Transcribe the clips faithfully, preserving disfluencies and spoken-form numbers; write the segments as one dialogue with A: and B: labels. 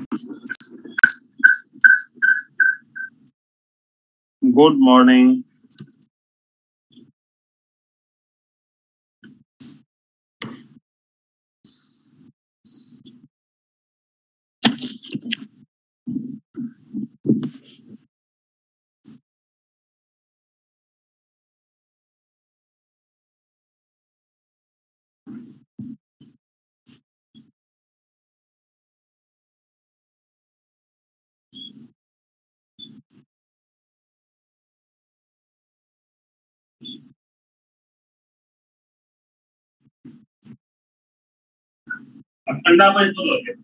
A: Good morning. ठंडा में बोलोगे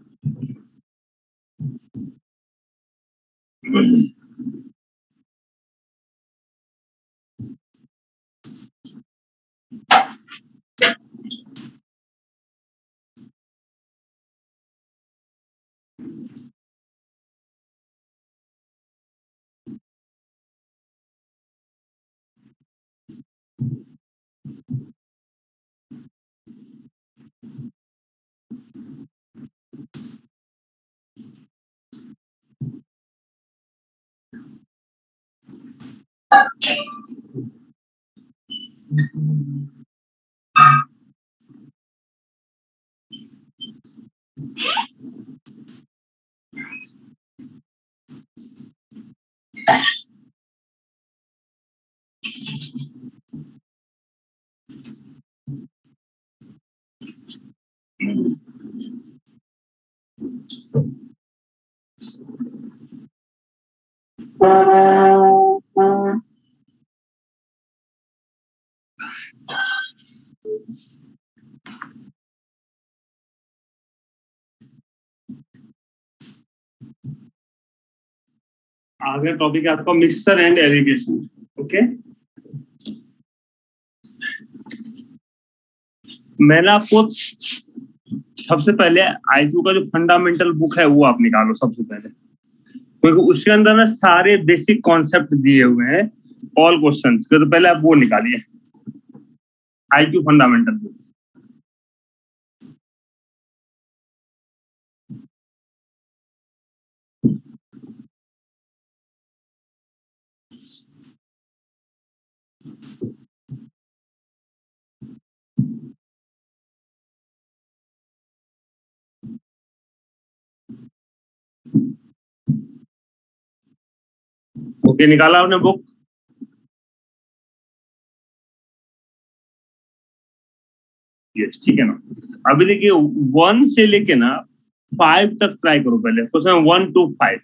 A: आगे टॉपिक है आपका मिक्सचर एंड एलिगेशन। ओके, मैंने आपको सबसे पहले आईक्यू का जो फंडामेंटल बुक है वो आप निकालो सबसे पहले, क्योंकि उसके अंदर ना सारे बेसिक कॉन्सेप्ट दिए हुए हैं ऑल क्वेश्चंस के। तो पहले आप वो निकालिए आईक्यू फंडामेंटल बुक। ओके, निकाला आपने बुक? यस, ठीक है ना। अभी देखिए वन से लेके ना फाइव तक ट्राई करो पहले। Question one two five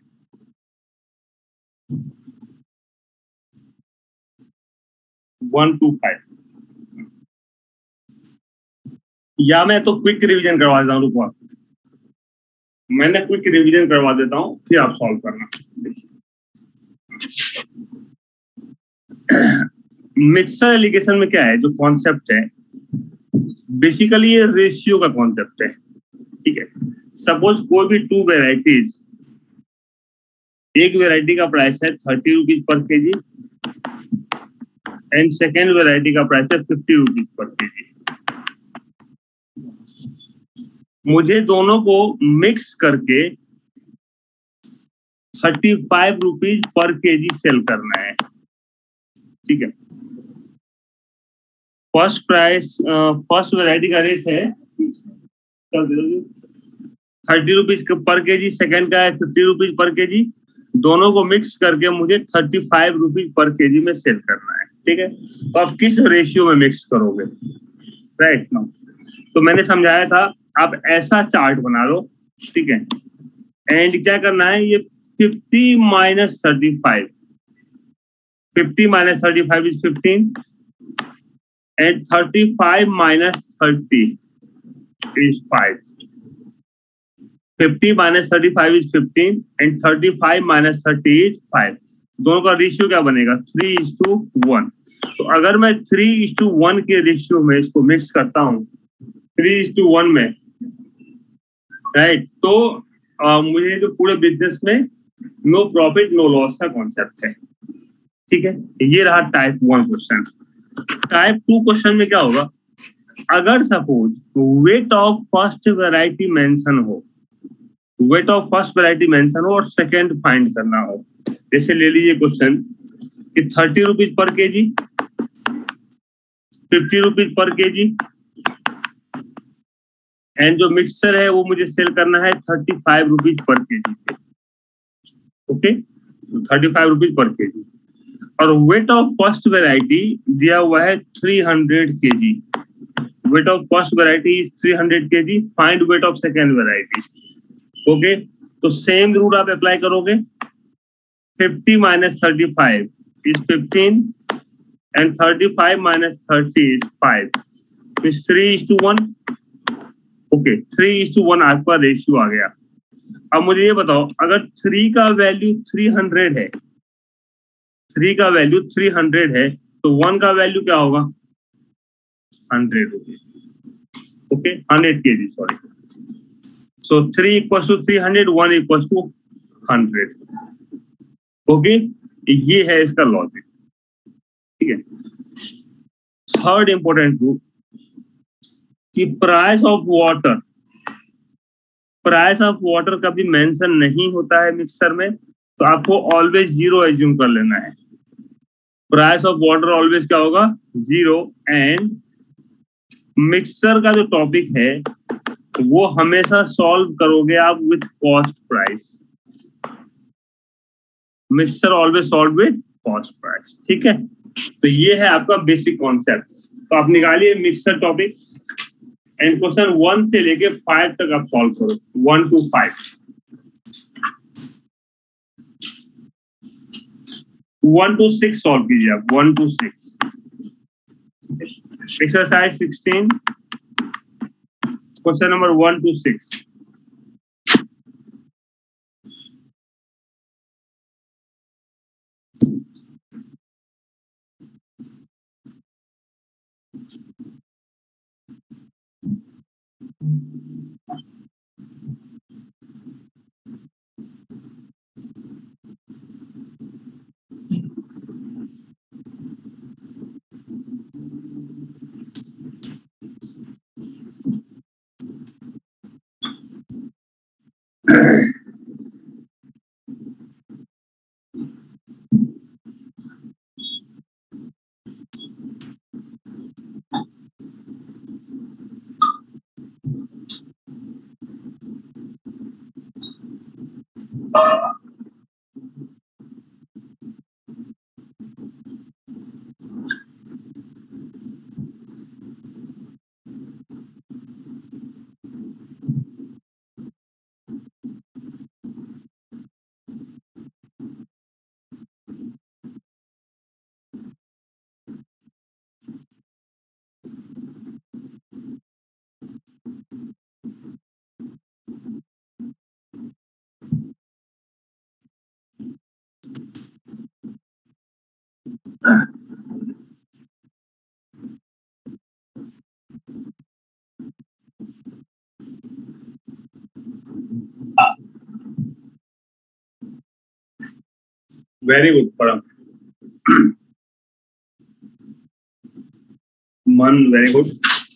A: one two five या मैं तो क्विक रिवीजन करवा देता हूँ। रुको, मैंने क्विक रिवीजन करवा देता हूँ, फिर आप सॉल्व करना। मिक्सचर एलिगेशन में क्या है, जो कॉन्सेप्ट है बेसिकली ये रेशियो का कॉन्सेप्ट है। ठीक है, सपोज कोई भी टू वेराइटीज, एक वेराइटी का प्राइस है thirty rupees per KG and second variety का प्राइस है फिफ्टी रुपीज पर केजी। मुझे दोनों को मिक्स करके thirty five rupees per KG sell करना है। ठीक है, फर्स्ट प्राइस फर्स्ट वेराइटी का रेट है thirty rupees per KG, second का है फिफ्टी रुपीज पर केजी। दोनों को मिक्स करके मुझे thirty five rupees per KG में सेल करना है। ठीक है, तो आप किस रेशियो में मिक्स करोगे? राइट नाउ तो मैंने समझाया था, आप ऐसा चार्ट बना लो। ठीक है, एंड क्या करना है, ये fifty minus thirty five, fifty minus thirty five is fifteen and thirty five minus thirty is five. Fifty minus thirty five is fifteen and thirty five minus thirty is five. दोनों का ratio क्या बनेगा? Three is to one. तो अगर मैं three is to one के ratio में इसको मिक्स करता हूँ, थ्री इज टू वन में, राइट, तो आ, मुझे जो पूरे बिजनेस में नो प्रॉफिट नो लॉस का कॉन्सेप्ट है। ठीक है, ये रहा type one question. Type two question में क्या होगा, अगर suppose weight of first variety mention हो, weight of first variety mention हो और सेकंड फाइंड करना हो। जैसे ले लीजिए क्वेश्चन कि thirty rupees per K ji, fifty rupees per K ji, and जो मिक्सचर है वो मुझे सेल करना है thirty five rupees per K G. Okay, thirty five rupees per K जी। और वेट ऑफ फर्स्ट वैरायटी दिया हुआ है three hundred K G. Weight of first variety is three hundred K G, find weight of second variety. Okay, तो same rule आप apply करोगे। Fifty minus thirty five is fifteen and thirty five minus thirty is five, three is to one. Okay, three is to one आपका ratio आ गया। अब मुझे ये बताओ, अगर थ्री का वैल्यू थ्री हंड्रेड है, थ्री का वैल्यू थ्री हंड्रेड है, तो वन का वैल्यू क्या होगा? Hundred rupees. Okay, hundred K G, sorry. So three equal to three hundred, one equal to hundred. Okay, ये है इसका लॉजिक। ठीक है। थर्ड इंपॉर्टेंट रूल कि price of water, price of water कभी मेंशन नहीं होता है मिक्सर में, तो आपको ऑलवेज जीरो एज्यूम कर लेना है। प्राइस ऑफ वाटर ऑलवेज क्या होगा? जीरो। एंड मिक्सर का जो टॉपिक है वो हमेशा सॉल्व करोगे आप with cost price. Mixture always solve with cost price. ठीक है, तो ये है आपका बेसिक कॉन्सेप्ट। तो आप निकालिए mixture topic and question one से लेके फाइव तक आप सॉल्व करो, one two five. One two six solve कीजिए आप, one two six. Exercise sixteen, question number one two six. Very good Param, मन, वेरी गुड।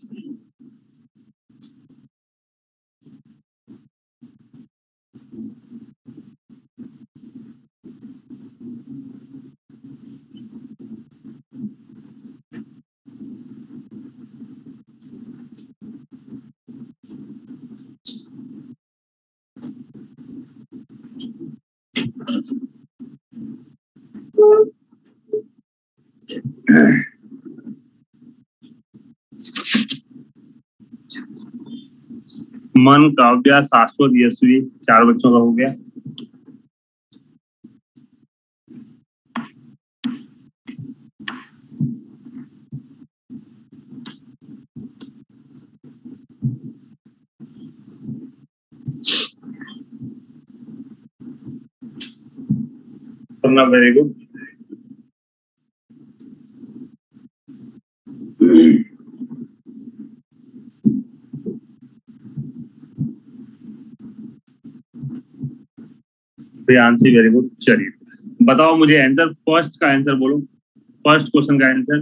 A: मन, काव्या, शाश्वत, यशवी, चार बच्चों का हो गया। Very good. Priyanshi, very good. चलिए बताओ मुझे आंसर, फर्स्ट का आंसर बोलो, फर्स्ट क्वेश्चन का answer.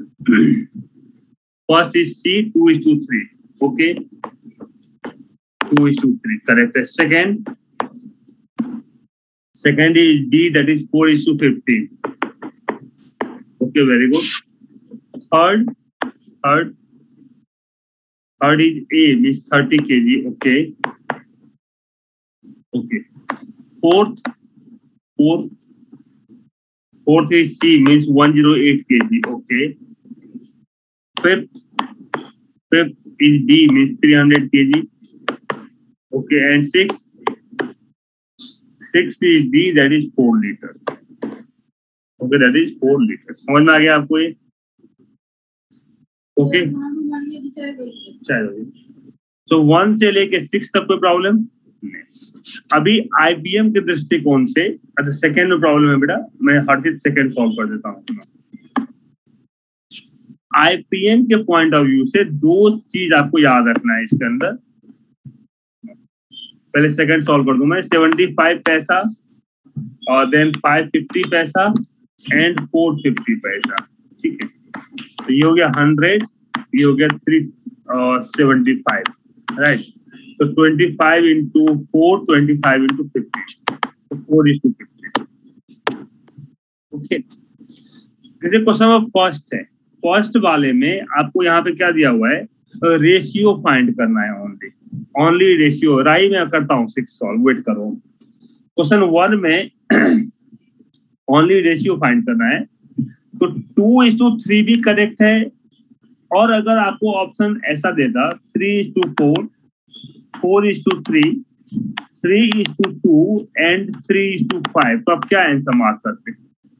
A: First is C, two is to three. Okay, two is to three. Correct. Second, second is D, that is four is to fifteen. Okay, very good. Third, third, third is A, means thirty kilograms. Okay. Okay. Fourth, fourth, fourth is C, means one hundred eight kilograms. Okay. Fifth, fifth is D, means three hundred kilograms. Okay, and sixth, sixth is D, that is four liter. Okay, that is four liter. समझ में आ गया आपको ये? Okay, चलो। So one से लेके six तक कोई प्रॉब्लम नहीं। अभी आईपीएम के दृष्टिकोण से, अच्छा सेकंड में प्रॉब्लम है बेटा, मैं हर चीज सेकंड सॉल्व कर देता हूँ। आईपीएम के पॉइंट ऑफ व्यू से दो चीज आपको याद रखना है इसके अंदर। पहले सेकंड सॉल्व कर दूं मैं। सेवेंटी फाइव पैसा और देन फाइव फिफ्टी पैसा एंड फोर फिफ्टी पैसा। ठीक है, तो ये हो गया हंड्रेड, ये हो गया थ्री सेवेंटी फाइव, राइट। तो twenty five into four, twenty five into fifty, तो four is to fifty. Okay, जैसे क्वेश्चन ऑफ फर्स्ट है, फर्स्ट वाले में आपको यहाँ पे क्या दिया हुआ है, रेशियो फाइंड करना है, ओनली ओनली रेशियो। राई में करता हूँ सिक्स सॉल्व, वेट करो। क्वेश्चन वन में ओनली रेशियो फाइंड करना है, तो टू इज टू थ्री भी करेक्ट है, और अगर आपको ऑप्शन ऐसा देता three is to four, four is to three, three is to two and three is to five, तो आप क्या आंसर मार्क करते?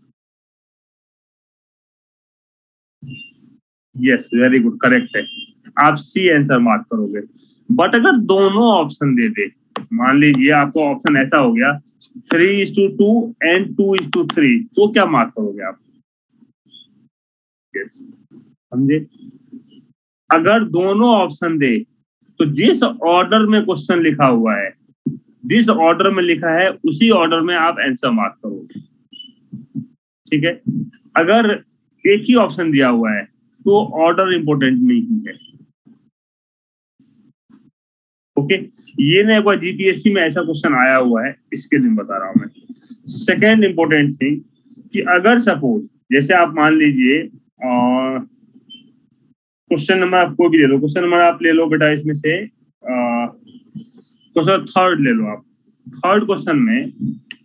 A: यस, वेरी गुड, करेक्ट है, आप सी आंसर मार्क करोगे। बट अगर दोनों ऑप्शन दे दे, मान लीजिए आपको ऑप्शन ऐसा हो गया three is to two and two is to three, तो क्या मार्क करोगे आप? यस, समझे? अगर दोनों ऑप्शन दे तो जिस ऑर्डर में क्वेश्चन लिखा हुआ है, जिस ऑर्डर में लिखा है उसी ऑर्डर में आप आंसर मार्क करोगे। ठीक है, अगर एक ही ऑप्शन दिया हुआ है तो ऑर्डर इंपॉर्टेंट नहीं है। ओके, ये ना एक बार जीपीएससी में ऐसा क्वेश्चन आया हुआ है, इसके लिए बता रहा हूं मैं। सेकेंड इंपॉर्टेंट थिंग कि अगर सपोज जैसे आप मान लीजिए क्वेश्चन नंबर आप कोई भी ले लो, क्वेश्चन नंबर आप ले लो बेटा इसमें से क्वेश्चन थर्ड ले लो आप। थर्ड क्वेश्चन में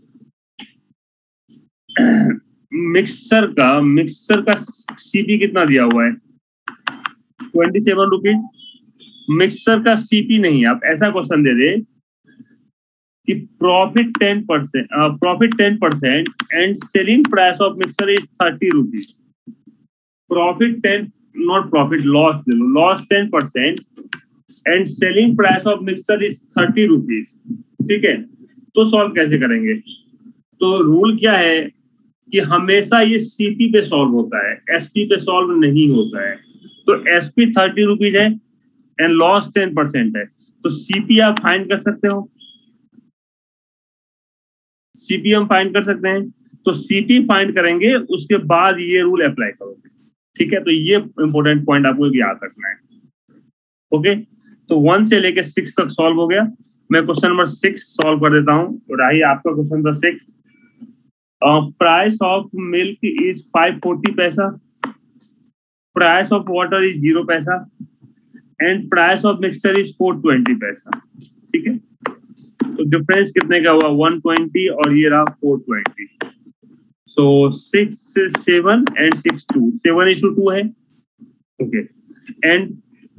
A: मिक्सचर का मिक्सचर का सीपी कितना दिया हुआ है? Twenty seven rupees. मिक्सचर का सीपी नहीं, आप ऐसा क्वेश्चन दे दे कि profit ten percent profit ten percent and selling price of mixture is thirty rupees. Profit ten, not profit, loss ले लो, loss ten percent and selling price of mixture is thirty rupees. ठीक है, तो solve कैसे करेंगे? तो rule क्या है कि हमेशा ये सीपी पे सॉल्व होता है, एसपी पे सॉल्व नहीं होता है। तो एसपी थर्टी रुपीज है एंड लॉस टेन परसेंट है, तो सीपी आप फाइंड कर सकते हो, सीपी हम फाइंड कर सकते हैं। तो सीपी फाइंड करेंगे, उसके बाद ये रूल अप्लाई करोगे। ठीक है, तो ये इंपॉर्टेंट पॉइंट आपको याद रखना है। ओके, तो वन से लेके सिक्स तक सॉल्व हो गया। मैं क्वेश्चन नंबर सिक्स सॉल्व कर देता हूँ। राही आपका क्वेश्चन था six. Price of milk is five forty पैसा, price of water is zero पैसा and price of mixture is four twenty पैसा। ठीक है, तो डिफरेंस कितने का हुआ? वन ट्वेंटी और ये रहा four twenty. So six seven and six two, seven is to two है। ओके, एंड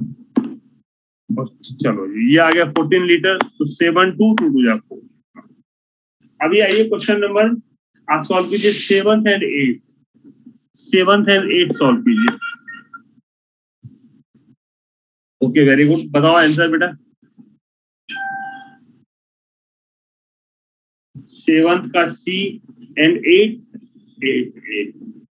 A: चलो ये आ गया फोर्टीन लीटर, तो सेवन टू टू टू जा फोर। अभी आइए क्वेश्चन नंबर आप सॉल्व कीजिए seventh and eight, seventh and eight solve कीजिए। ओके, वेरी गुड, बताओ आंसर बेटा। सेवंथ का C and eight, eight eight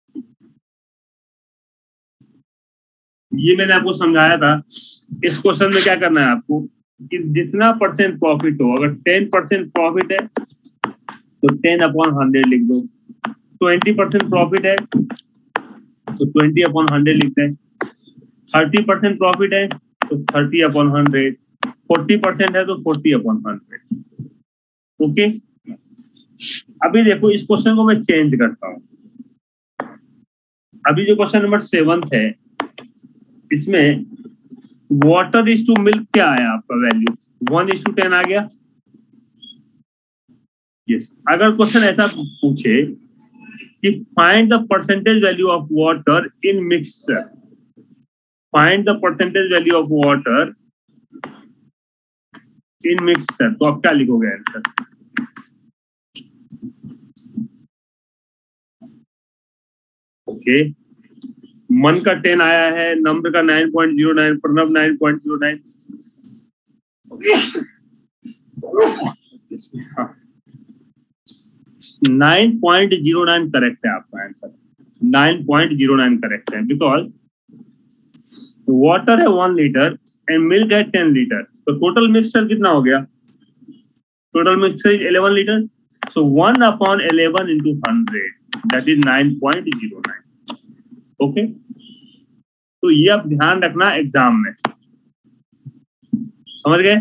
A: ये मैंने आपको समझाया था। इस क्वेश्चन में क्या करना है आपको कि जितना परसेंट प्रॉफिट हो, अगर टेन परसेंट प्रॉफिट है तो टेन अपॉन हंड्रेड लिख दो, ट्वेंटी परसेंट प्रॉफिट है तो ट्वेंटी अपॉन हंड्रेड लिखते हैं, थर्टी परसेंट प्रॉफिट है तो thirty upon hundred, forty percent है तो फोर्टी अपॉन हंड्रेड। ओके, अभी देखो इस क्वेश्चन को मैं चेंज करता हूं। अभी जो क्वेश्चन नंबर सेवंथ है, इसमें वाटर इज टू मिल्क क्या आया आपका value? One is to ten आ गया। यस, अगर क्वेश्चन ऐसा पूछे कि find the percentage value of water in mixture, find the percentage value of water in mixture, तो आप क्या लिखोगे आंसर? ओके, मन का टेन आया है, नंबर का nine point zero nine, Pranav nine point zero nine. Nine point zero nine correct है आपका answer, nine point zero nine correct है, बिकॉज वाटर है वन लीटर एंड मिल्क है टेन लीटर, तो टोटल मिक्सचर कितना हो गया? Total mixture is eleven litre, so one upon eleven into hundred, that is nine point zero nine. Okay, तो ये आप ध्यान रखना एग्जाम में, समझ गए?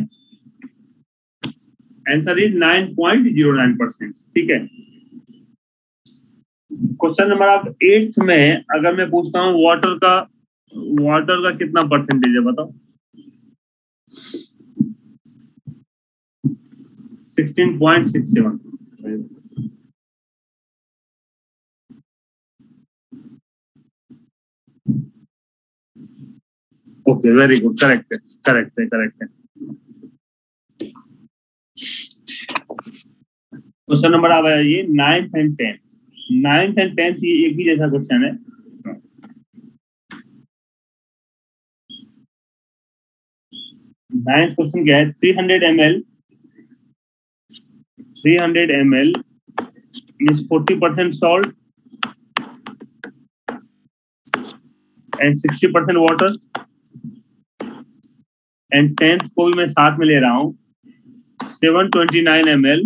A: Answer is nine point zero nine percent. ठीक है, क्वेश्चन नंबर आप एट्थ में अगर मैं पूछता हूँ वाटर का, वाटर का कितना परसेंटेज है बताओ? Sixteen point six seven. Okay, very good, correct है, करेक्ट है, करेक्ट है। क्वेश्चन नंबर आप ये ninth and tenth, ninth and tenth ये एक ही जैसा क्वेश्चन है। नाइन्थ क्वेश्चन क्या है? Three hundred M L, three hundred M L means forty percent salt and sixty percent water, and tenth को भी मैं साथ में ले रहा हूं, seven twenty nine M L,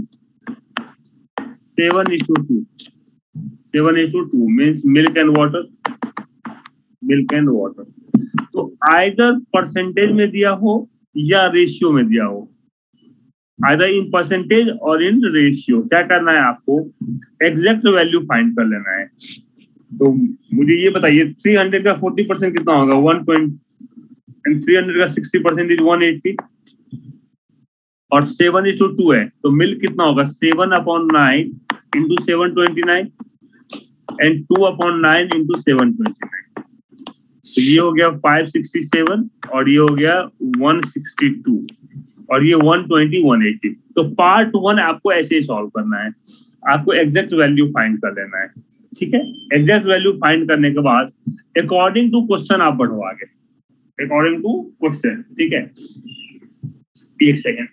A: seven is to two, seven is to two means milk and water, milk and water. तो either percentage में दिया हो या रेशियो में दिया हो, आइदर इन परसेंटेज और इन रेशियो, क्या करना है आपको? एग्जैक्ट वैल्यू फाइंड कर लेना है। तो मुझे ये बताइए, थ्री हंड्रेड का फोर्टी परसेंट कितना होगा? One point, and three hundred का sixty percent is one eighty, और सेवन इज टू टू है, तो मिल्क कितना होगा? Seven upon nine into seven twenty nine, and two upon nine into seven twenty nine, तो ये हो गया फाइव सिक्सटी सेवन, और ये हो गया वन सिक्सटी टू, और ये वन ट्वेंटी, वन एट्टी। तो पार्ट वन आपको ऐसे ही सॉल्व करना है, आपको एग्जैक्ट वैल्यू फाइंड कर लेना है। ठीक है, एग्जैक्ट वैल्यू फाइंड करने के बाद अकॉर्डिंग टू क्वेश्चन आप बढ़ो आगे, अकॉर्डिंग टू क्वेश्चन। ठीक है, एक सेकेंड,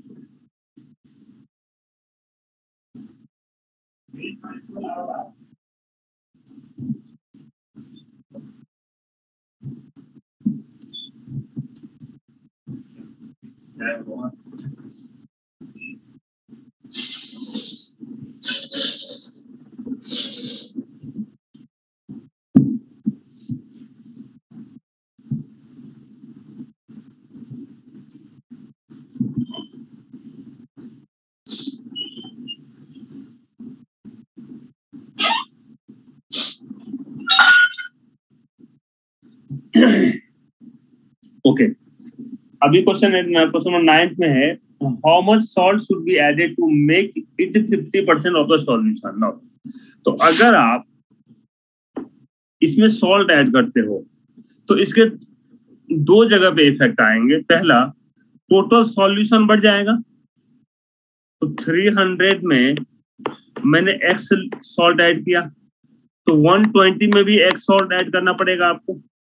A: ओके, अभी क्वेश्चन क्वेश्चन नंबर नाइन्थ में है, how much salt should be added to make it fifty percent of the solution. Now, तो अगर आप इसमें सॉल्ट ऐड करते हो तो इसके दो जगह पे इफेक्ट आएंगे। पहला, टोटल सॉल्यूशन बढ़ जाएगा, तो थ्री हंड्रेड में मैंने एक्स सॉल्ट ऐड किया, तो वन ट्वेंटी में भी एक्स सॉल्ट ऐड करना पड़ेगा आपको।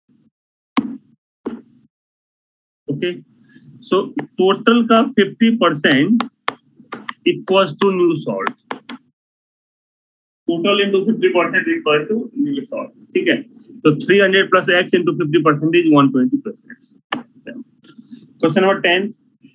A: ओके, सो टोटल का fifty percent equals to new salt, total into fifty percent equal to new salt. ठीक है, तो three hundred plus x into fifty percent is one twenty plus x. Question number ten,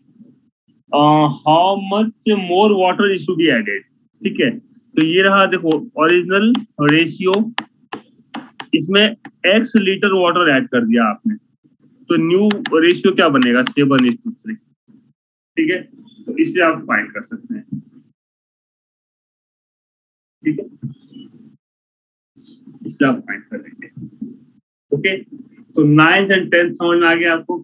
A: how much more water is to be added. ठीक है, तो ये रहा, देखो original ratio, इसमें एक्स लीटर वाटर ऐड कर दिया आपने, तो न्यू रेशियो क्या बनेगा? Seven is to three. ठीक है, तो इससे आप फाइंड कर सकते हैं। ठीक है, इससे आप फाइंड कर लेंगे। ओके, तो नाइन्थ एंड टेंथ समझ में आ गया आपको।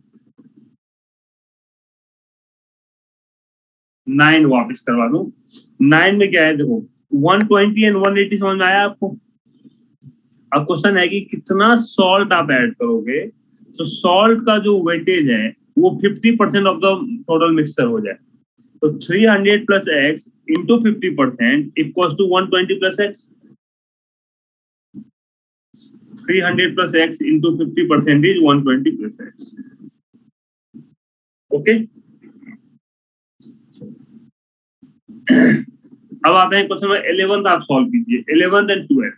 A: नाइन वापस करवा दूं। नाइन में क्या है, देखो one twenty and one eighty समझ में आया आपको। अब क्वेश्चन है कि कितना सॉल्ट आप ऐड करोगे, तो सॉल्ट का जो वेटेज है वो fifty percent of the total mixture हो जाए। तो three hundred plus x into fifty percent equals to one twenty plus x. Three hundred plus x into fifty percent is one twenty plus x. Okay, अब आते हैं question number eleven, आप solve कीजिए। Eleven and twelve,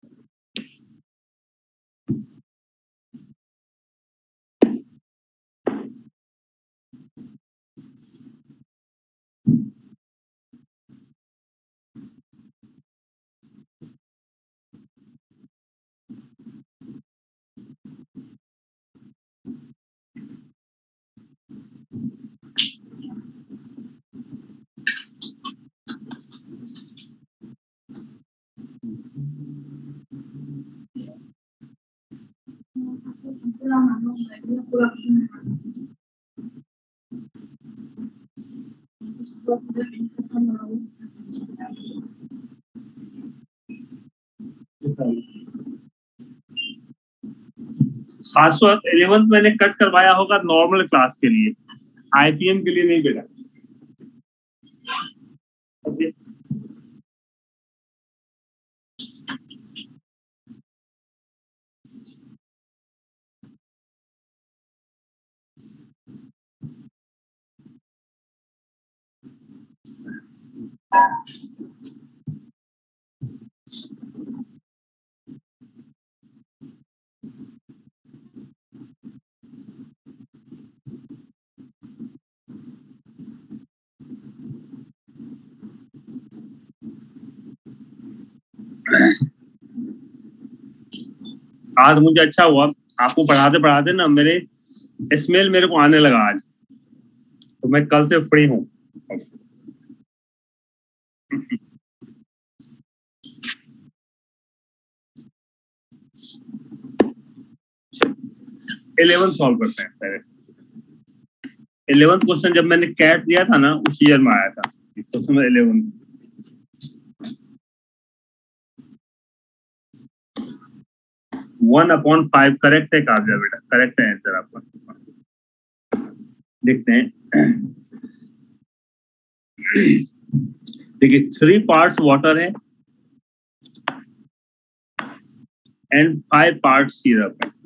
A: सात सौ eleven मैंने cut करवाया होगा नॉर्मल क्लास के लिए, आईपीएम के लिए नहीं बेटा। ओके, आज मुझे अच्छा हुआ आपको पढ़ाते पढ़ाते ना मेरे स्मेल मेरे को आने लगा आज, तो मैं कल से फ्री हूँ। इलेवन सॉल्व करते हैं पहले। इलेवन क्वेश्चन जब मैंने कैट दिया था ना उस ईयर में आया था question eleven. One upon five correct है काव्या बेटा, करेक्ट है आंसर आपका। देखते हैं, देखिए थ्री पार्ट्स वाटर है एंड फाइव पार्ट सिरप है।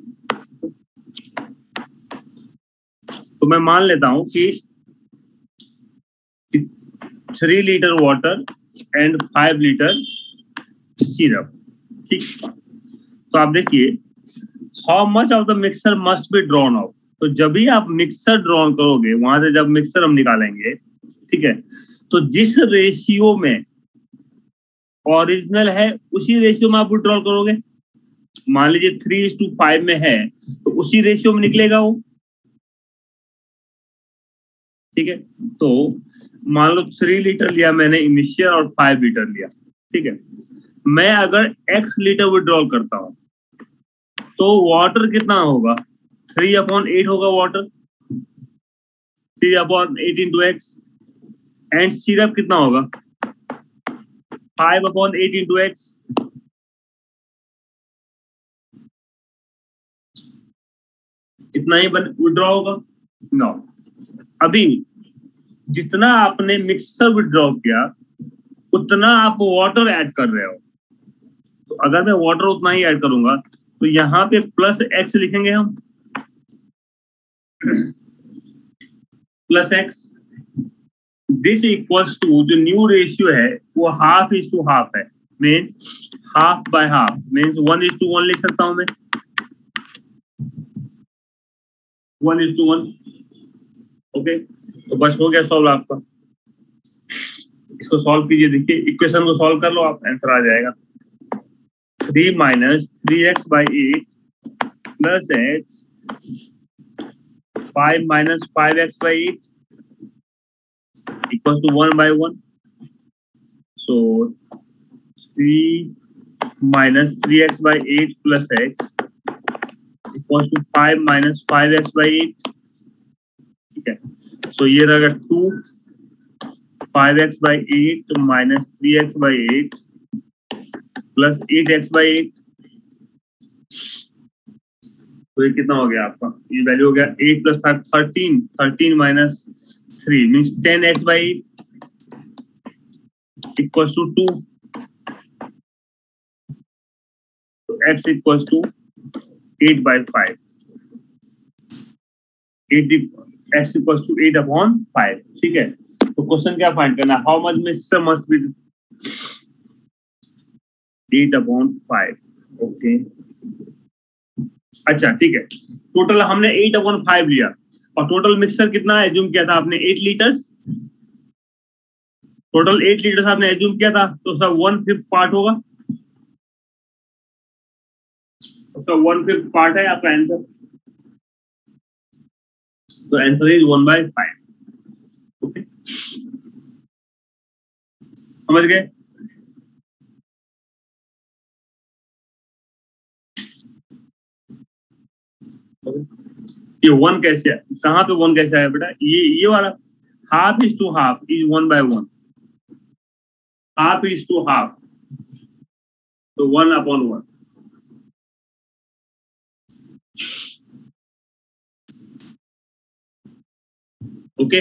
A: तो मैं मान लेता हूं कि three litre water and five litre syrup. ठीक, तो आप देखिए how much of the mixer must be drawn out. तो जब भी आप मिक्सर ड्रॉन करोगे, वहां से जब मिक्सर हम निकालेंगे, ठीक है, तो जिस रेशियो में ओरिजिनल है उसी रेशियो में आप विड्रॉल करोगे। मान लीजिए थ्री इज टू फाइव में है तो उसी रेशियो में निकलेगा वो। ठीक है, तो मान लो थ्री लीटर लिया मैंने इनिशियल और फाइव लीटर लिया। ठीक है, मैं अगर एक्स लीटर विड्रॉल करता हूं तो वाटर कितना होगा, थ्री अपॉन एट होगा water, three upon eight into x. And syrup कितना होगा, five upon eight into x. इतना ही विड्रॉ होगा नो। अभी जितना आपने मिक्सर विड्रॉ किया उतना आप वाटर ऐड कर रहे हो। तो अगर मैं वाटर उतना ही ऐड करूंगा तो यहाँ पे प्लस एक्स लिखेंगे हम, plus x. This equals to जो न्यू रेशियो है वो हाफ इज टू हाफ है, means half by half, means one is to one लिख सकता हूं मैं, one is to one. Okay, तो बस हो गया सॉल्व आपका। इसको सॉल्व कीजिए, देखिए इक्वेशन को सॉल्व कर लो आप, आंसर आ जाएगा। Three minus three x by eight plus x, five minus five x by eight equals to one by one. So three minus three x by eight plus x equals to five minus five x by eight. ठीक है, so ये रहेगा two five x by eight minus three x by eight plus eight x by eight. तो ये कितना हो गया आपका? ये वैल्यू हो गया eight plus five thirteen, thirteen minus three means ten x by eight equals to two. So x equals to eight by five. eight x equals to eight upon five. ठीक है, तो क्वेश्चन क्या find करना है? How much mixture must be eight upon five. Okay, अच्छा ठीक है, total हमने eight upon five लिया और टोटल मिक्सचर कितना एज्यूम किया था आपने? eight litres. Total eight litres आपने एज्यूम किया था, तो उसका वन फिफ्थ पार्ट होगा, उसका वन फिफ्थ पार्ट है आपका आंसर. तो answer is one by five. Okay, समझ गए? ये वन कैसे है? कहाँ पे वन कैसे आया बेटा? ये ये वाला half is to half is one by one. Half is to half, तो वन अपॉन वन. ओके,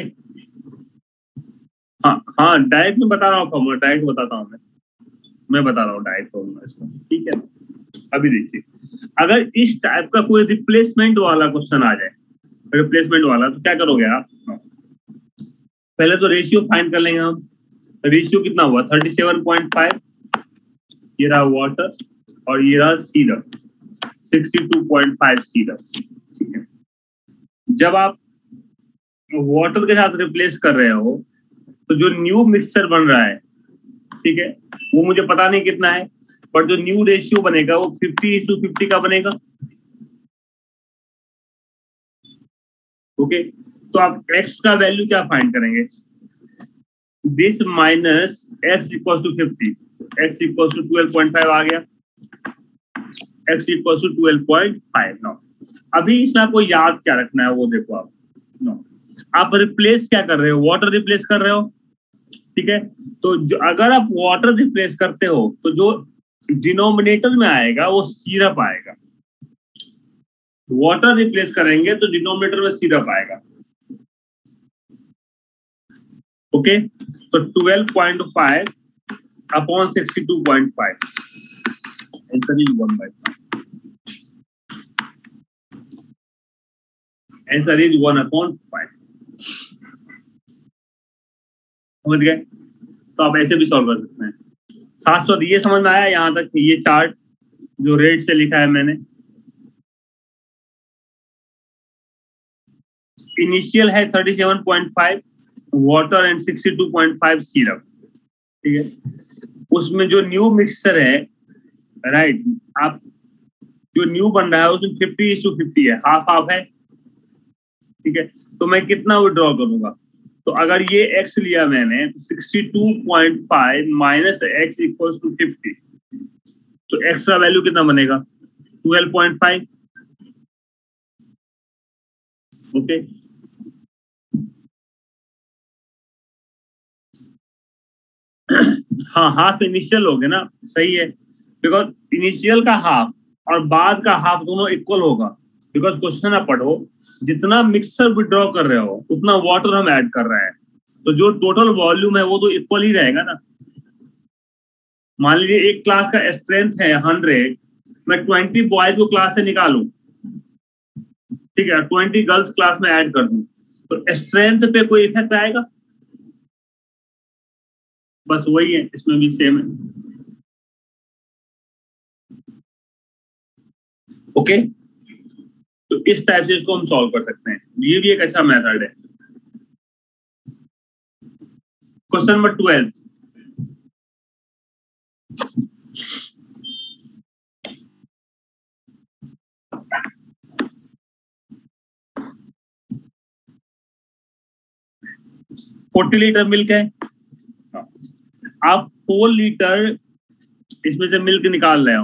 A: हाँ हाँ, डायरेक्ट में बता रहा हूँ फॉर्मूला, डायरेक्ट बताता हूँ मैं मैं बता रहा हूँ डायरेक्ट फॉर्मूला इसका. ठीक है, अभी देखिए, अगर इस टाइप का कोई रिप्लेसमेंट वाला क्वेश्चन आ जाए, रिप्लेसमेंट वाला, तो क्या करोगे आप? पहले तो रेशियो फाइंड कर लेंगे हम. रेशियो कितना हुआ? Thirty seven point five. ये रहा वाटर और ये रहा syrup, sixty two point five syrup. ठीक है, जब आप वाटर के साथ रिप्लेस कर रहे हो तो जो न्यू मिक्सचर बन रहा है, ठीक है, वो मुझे पता नहीं कितना है, पर जो न्यू रेशियो बनेगा वो फिफ्टी इज टू फिफ्टी का बनेगा. ओके, तो आप x का वैल्यू क्या फाइंड करेंगे? This minus x equal to fifty, x equal to twelve point five आ गया. x equal to twelve point five. No, अभी इसमें आपको याद क्या रखना है वो देखो आप. नो, आप रिप्लेस क्या कर रहे हो? वाटर रिप्लेस कर रहे हो. ठीक है, तो जो अगर आप वाटर रिप्लेस करते हो तो जो डिनोमिनेटर में आएगा वो सिरप आएगा. वाटर रिप्लेस करेंगे तो डिनोमिनेटर में सिरप आएगा. ओके, तो twelve point five upon sixty two point five, answer is one by five. Answer is one upon five. समझ गए? तो आप ऐसे भी सॉल्व कर सकते हैं. सात सौ ये समझ में आया यहाँ तक? ये चार्ट जो रेड से लिखा है मैंने, इनिशियल है thirty seven point five water and sixty two point five syrup. ठीक है, उसमें जो न्यू मिक्सचर है, राइट, आप जो न्यू बन रहा है उसमें फिफ्टी इज टू फिफ्टी है, हाफ हाफ है. ठीक है, तो मैं कितना विड्रॉ करूंगा? तो अगर ये x लिया मैंने तो sixty two point five minus x equal to fifty, तो x का वैल्यू कितना बनेगा? Twelve point five. ओके, हाँ, हाफ इनिशियल हो गया ना, सही है, बिकॉज इनिशियल का हाफ और बाद का हाफ दोनों इक्वल होगा. बिकॉज क्वेश्चन आप पढ़ो, जितना मिक्सचर विड्रॉ कर रहे हो उतना वाटर हम ऐड कर रहे हैं, तो जो टोटल वॉल्यूम है वो तो इक्वल ही रहेगा ना. मान लीजिए एक क्लास का स्ट्रेंथ है हंड्रेड, मैं ट्वेंटी बॉयज को क्लास से निकालूं, ठीक है, ट्वेंटी गर्ल्स क्लास में ऐड कर दूं, तो स्ट्रेंथ पे कोई इफेक्ट आएगा? बस वही है, इसमें भी सेम है. ओके, तो इस टाइप से इसको हम सॉल्व कर सकते हैं. ये भी एक अच्छा मेथड है. Question number twelve, forty litre milk है, आप फोर लीटर इसमें से मिल्क निकाल रहे हो,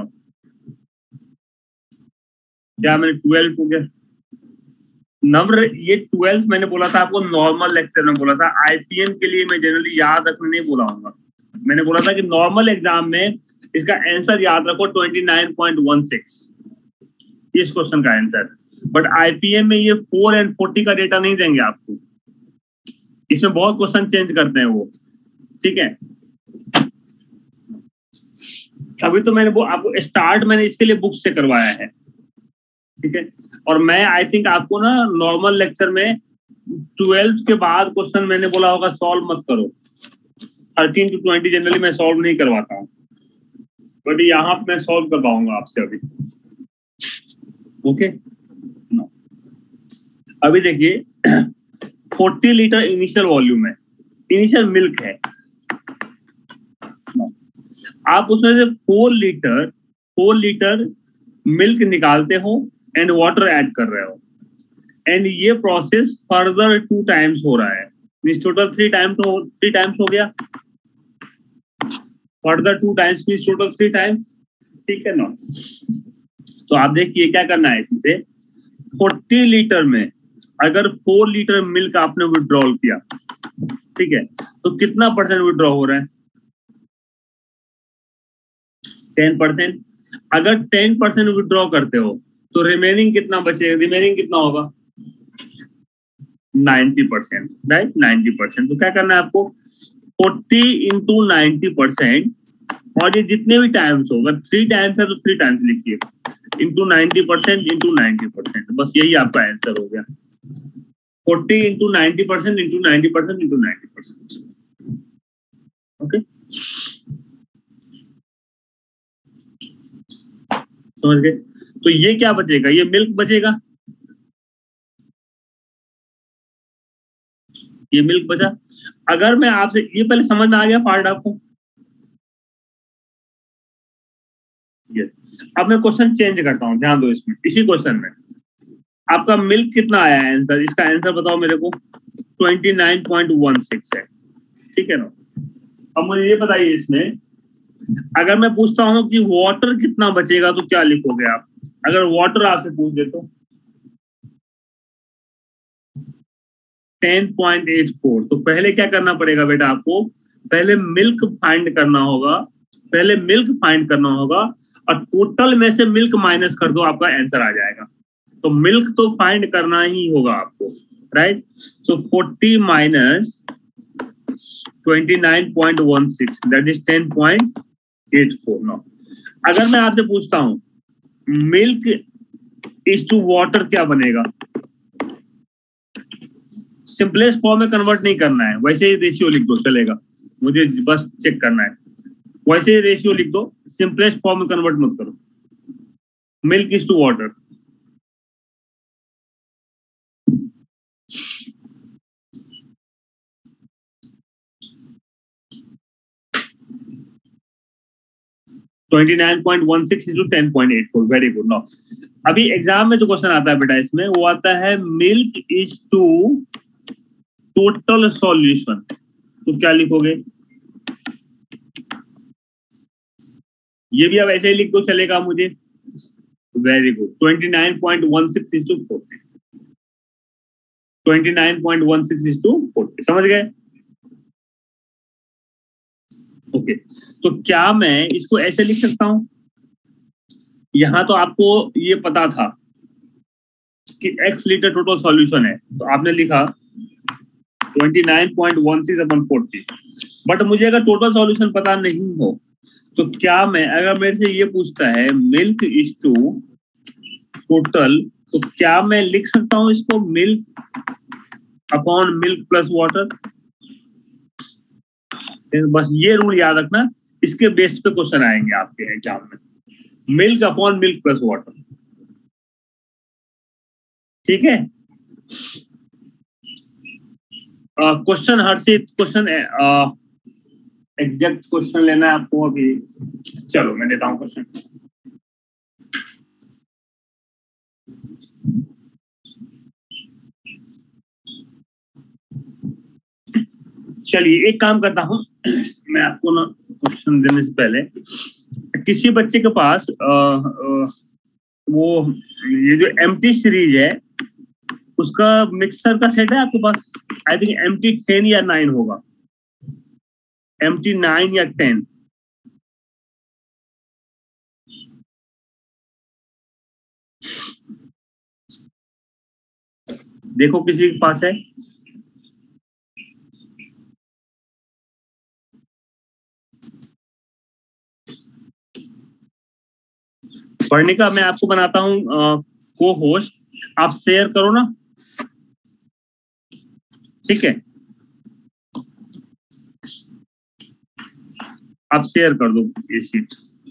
A: क्या मैंने ट्वेल्व हो गया नंबर? ये ट्वेल्थ मैंने बोला था आपको, नॉर्मल लेक्चर में बोला था, आईपीएम के लिए मैं जनरली याद रखने नहीं बोला हूँ। मैंने बोला था कि नॉर्मल एग्जाम में इसका आंसर याद रखो twenty nine point one six, इस क्वेश्चन का आंसर। बट आईपीएम में ये फोर एंड फोर्टी का डेटा नहीं देंगे आपको, इसमें बहुत क्वेश्चन चेंज करते हैं वो, ठीक है। अभी तो मैंने वो आपको स्टार्ट मैंने इसके लिए बुक से करवाया है, ठीक है। और मैं आई थिंक आपको ना नॉर्मल लेक्चर में ट्वेल्थ के बाद क्वेश्चन मैंने बोला होगा सॉल्व मत करो, थर्टीन टू ट्वेंटी जनरली मैं सॉल्व नहीं करवाता हूँ, बट यहाँ पे मैं सॉल्व करवाऊंगा आपसे अभी, ओके। अभी देखिए फोर्टी लीटर इनिशियल वॉल्यूम है, इनिशियल मिल्क है, आप उसमें से four litre four litre milk निकालते हो एंड वाटर ऐड कर रहे हो, एंड ये प्रोसेस फर्दर टू टाइम्स हो रहा है, मींस टोटल थ्री टाइम्स हो थ्री टाइम्स हो गया, further two times means total three times, ठीक है ना। तो आप देखिए क्या करना है, इसमें से फोर्टी लीटर में अगर फोर लीटर मिल्क आपने विड्रॉल किया, ठीक है, तो कितना परसेंट विड्रॉ हो रहा है? Ten percent. अगर टेन परसेंट विड्रॉ करते हो तो रिमेनिंग कितना बचेगा? रिमेनिंग कितना होगा? Ninety percent, right, ninety percent. तो क्या करना है आपको, फोर्टी इंटू नाइन्टी परसेंट, और ये जितने भी टाइम्स हो, अगर थ्री टाइम्स है तो थ्री टाइम्स लिखिए, into ninety percent into ninety percent, बस यही आपका आंसर हो गया। Forty into ninety percent into ninety percent into ninety percent, okay, समझ गए? तो ये क्या बचेगा? ये मिल्क बचेगा, ये मिल्क बचा। अगर मैं आपसे, ये पहले समझ में आ गया पार्ट आपको? yes. अब मैं क्वेश्चन चेंज करता हूं, ध्यान दो इसमें। इसी क्वेश्चन में आपका मिल्क कितना आया है आंसर, इसका आंसर बताओ मेरे को। Twenty nine point one six है, ठीक है ना। अब मुझे ये बताइए, इसमें अगर मैं पूछता हूं कि वाटर कितना बचेगा तो क्या लिखोगे आप? अगर वाटर आपसे पूछ दे तो टेन पॉइंट एट फोर। तो पहले क्या करना पड़ेगा बेटा आपको? पहले मिल्क फाइंड करना होगा, पहले मिल्क फाइंड करना होगा, और टोटल में से मिल्क माइनस कर दो, आपका आंसर आ जाएगा। तो मिल्क तो फाइंड करना ही होगा आपको, right. So forty minus twenty nine point one six, that is ten point eight four. Now अगर मैं आपसे पूछता हूं मिल्क इज टू वाटर, क्या बनेगा? सिंपलेस्ट फॉर्म में कन्वर्ट नहीं करना है, वैसे ही रेशियो लिख दो, चलेगा, मुझे बस चेक करना है। वैसे ही रेशियो लिख दो, सिंपलेस्ट फॉर्म में कन्वर्ट मत करो। Milk is to water, twenty nine point one six is to ten point eight four, very good. Now अभी एग्जाम में जो क्वेश्चन आता है बेटा, इसमें वो आता है milk is to total solution, तो क्या लिखोगे? ये भी आप ऐसे ही लिख दो, चलेगा मुझे, very good. Twenty nine point one six is to forty, twenty nine point one six is to forty, समझ गए? Okay okay. तो क्या मैं इसको ऐसे लिख सकता हूं? यहां तो आपको ये पता था कि x लीटर टोटल सॉल्यूशन है, तो आपने लिखा twenty nine point one six upon forty. But मुझे अगर टोटल सॉल्यूशन पता नहीं हो तो क्या मैं, अगर मेरे से ये पूछता है मिल्क इज टू टोटल, तो क्या मैं लिख सकता हूं इसको milk upon milk plus water? बस ये रूल याद रखना, इसके बेस पे क्वेश्चन आएंगे आपके एग्जाम में, milk upon milk plus water, ठीक है। Question Harshit, question exact question लेना है आपको अभी, चलो मैं देता हूं क्वेश्चन। चलिए एक काम करता हूँ, मैं आपको ना क्वेश्चन देने से पहले, किसी बच्चे के पास आ, आ, वो ये जो एमटी सीरीज है उसका मिक्सर का सेट है आपके पास? आई थिंक एमटी टेन या नाइन होगा, एमटी नाइन या टेन। देखो किसी के पास है? पढ़ने का मैं आपको बनाता हूँ को होस्ट, आप शेयर करो ना, ठीक है? आप शेयर कर दो ये शीट।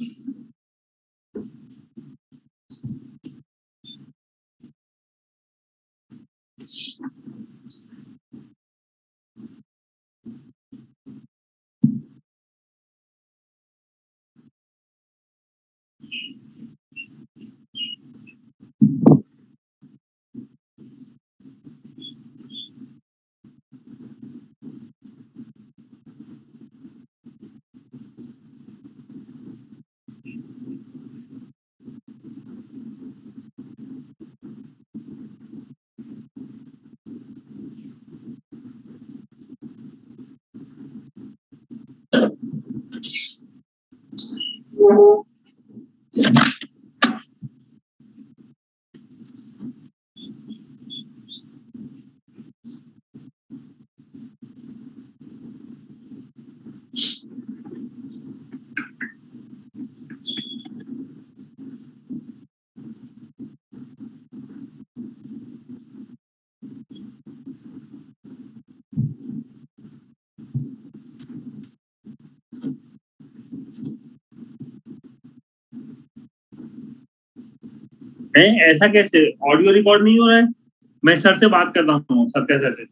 A: है ऐसा कैसे? ऑडियो रिकॉर्ड नहीं हो रहा है? मैं सर से बात करता हूँ, सर कैसे से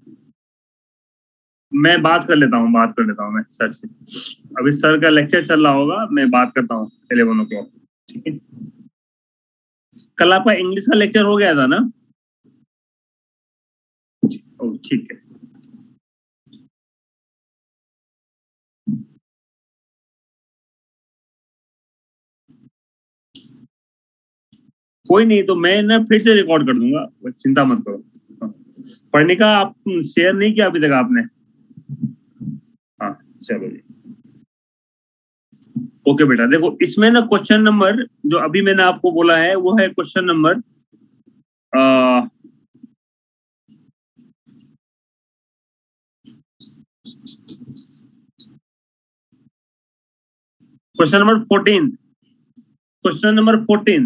A: मैं बात कर लेता हूँ, बात कर लेता हूँ मैं सर से। अभी सर का लेक्चर चल रहा होगा, मैं बात करता हूँ इलेवन ओ क्लॉक, ठीक है? कल आपका इंग्लिश का लेक्चर हो गया था ना? ठीक है, कोई नहीं, तो मैं ना फिर से रिकॉर्ड कर दूंगा, चिंता मत करो। पढ़ने का आप शेयर नहीं किया अभी तक आपने? हाँ चलो जी, ओके बेटा। देखो इसमें ना क्वेश्चन नंबर जो अभी मैंने आपको बोला है वो है question number question number fourteen, question number fourteen.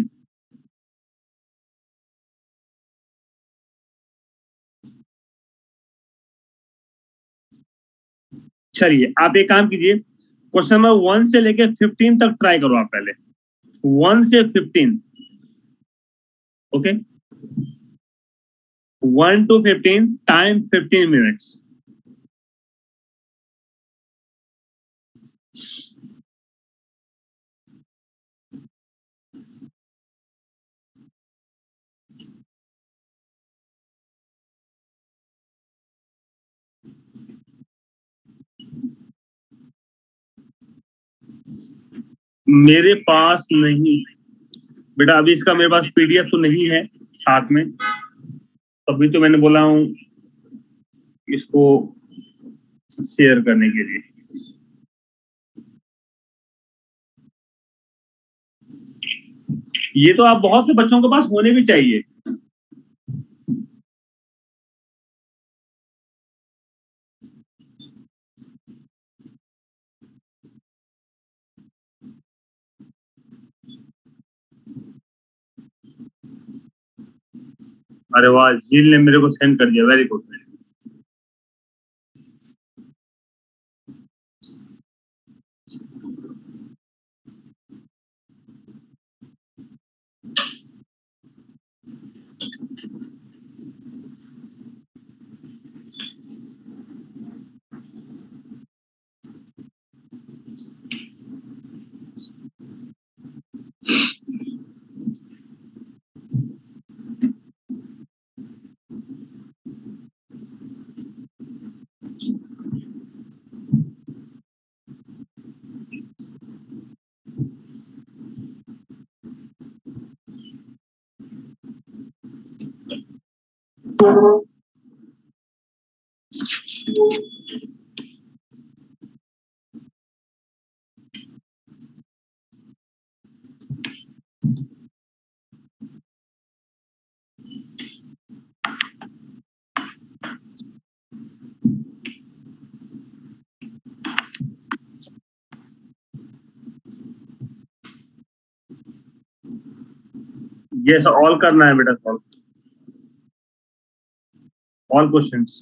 A: चलिए आप एक काम कीजिए, क्वेश्चन नंबर वन से लेके फिफ्टीन तक ट्राई करो आप पहले, वन से fifteen, okay? One to fifteen, time fifteen minutes. मेरे पास नहीं बेटा, अभी इसका मेरे पास पीडीएफ तो नहीं है साथ में, तभी तो मैंने बोला हूं इसको शेयर करने के लिए। ये तो आप बहुत से बच्चों के पास होने भी चाहिए। अरे वाह, झील ने मेरे को सेंड कर दिया, वेरी गुड। ये ऑल करना है बेटा, सॉल्व ऑल क्वेश्चंस।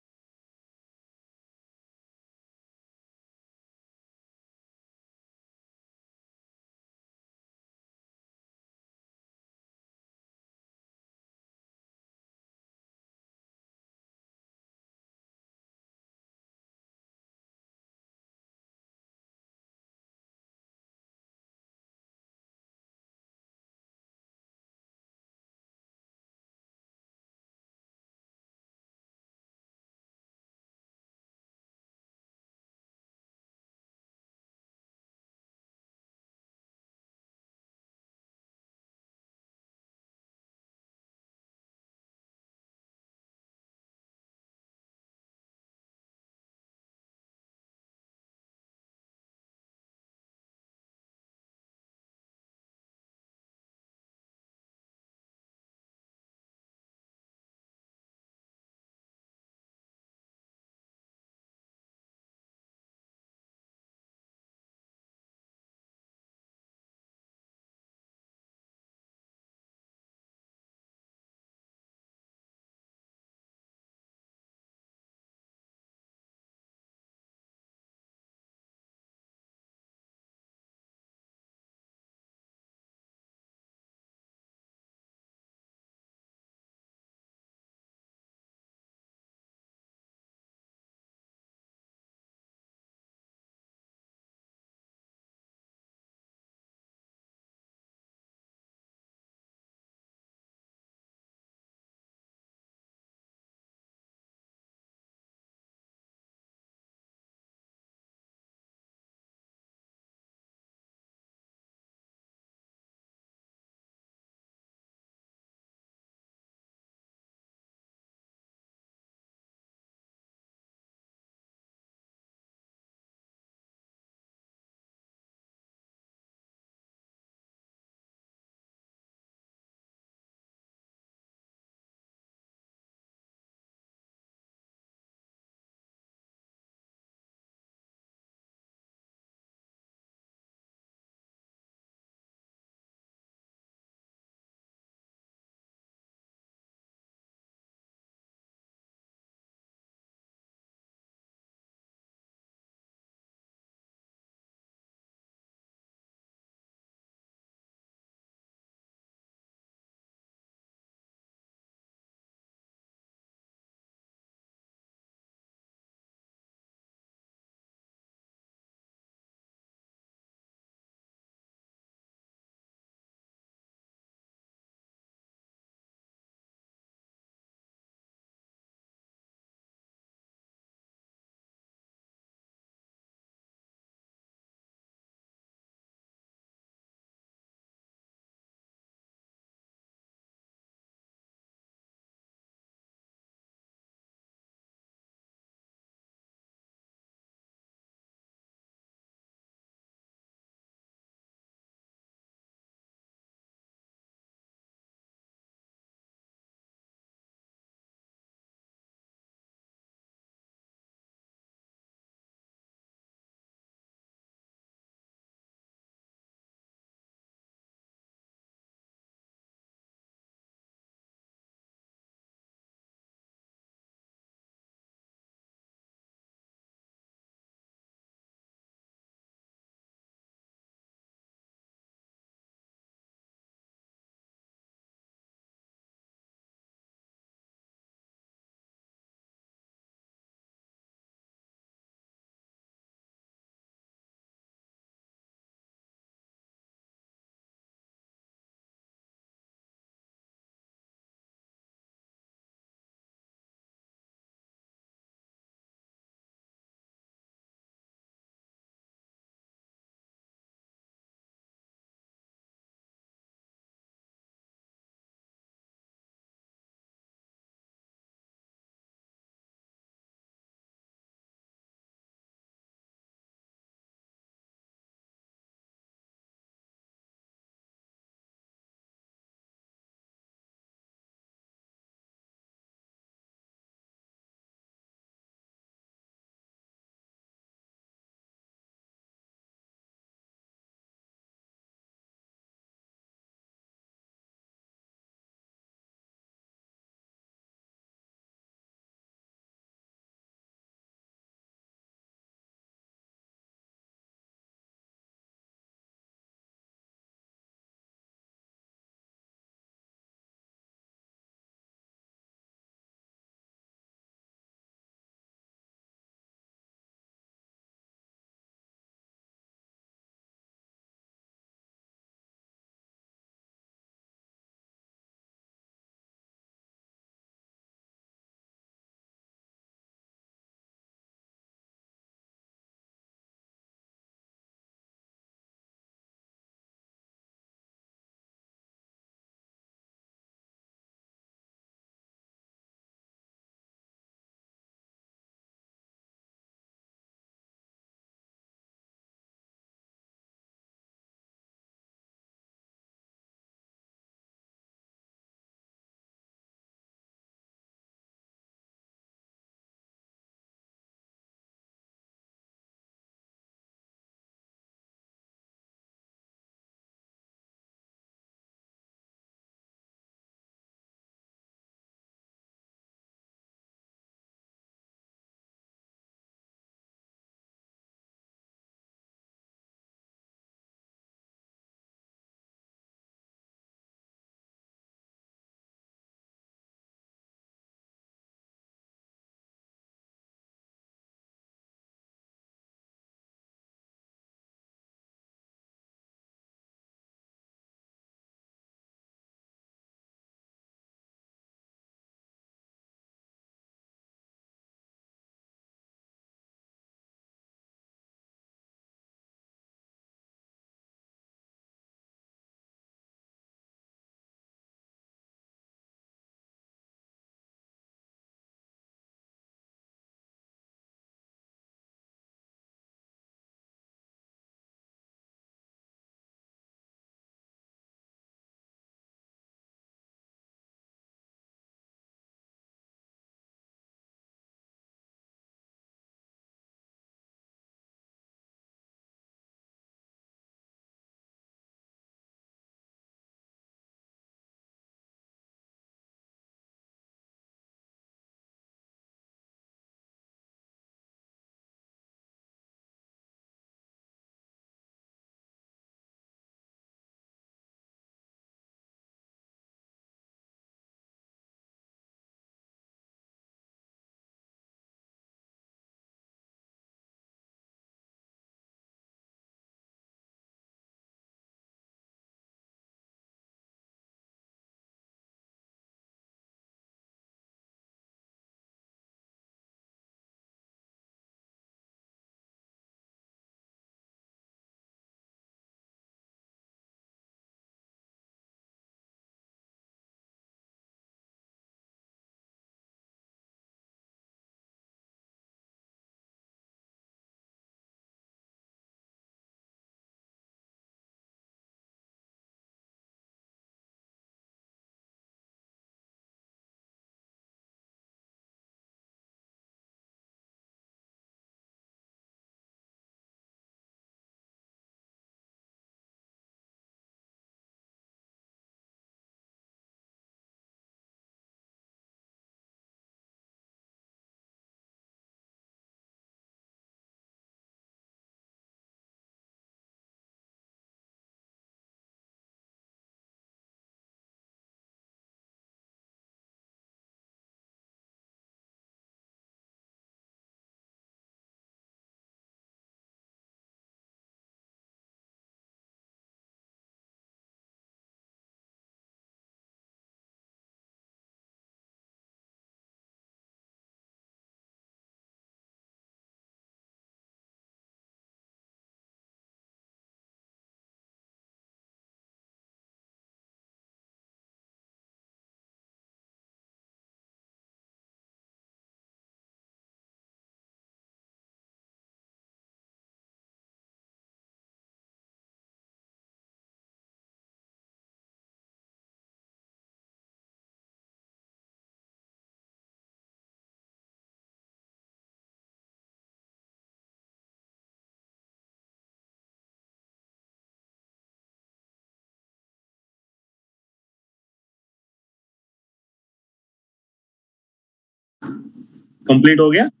A: कंप्लीट हो गया।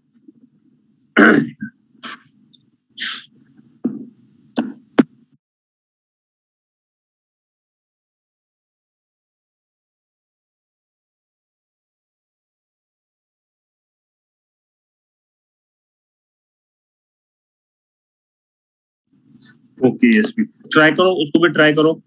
A: ओके यस, ट्राई करो, उसको भी ट्राई करो।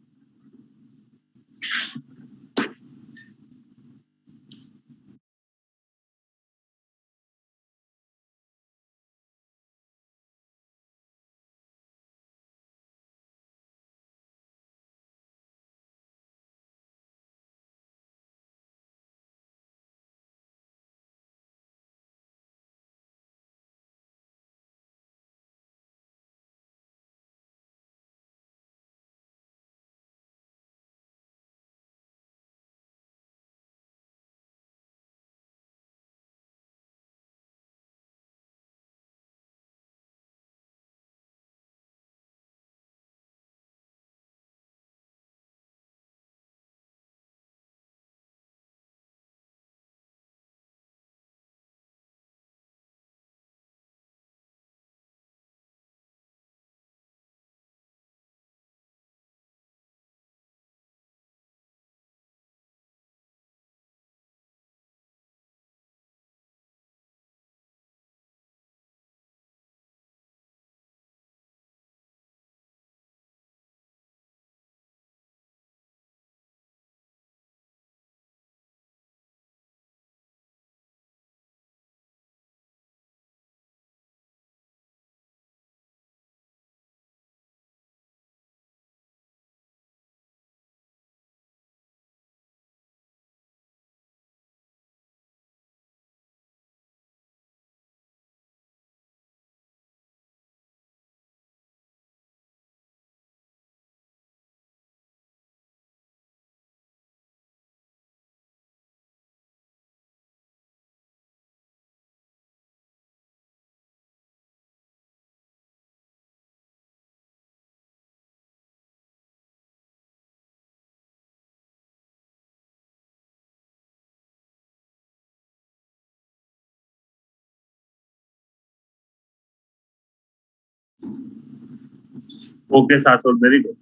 A: Okay Sarthak, very good.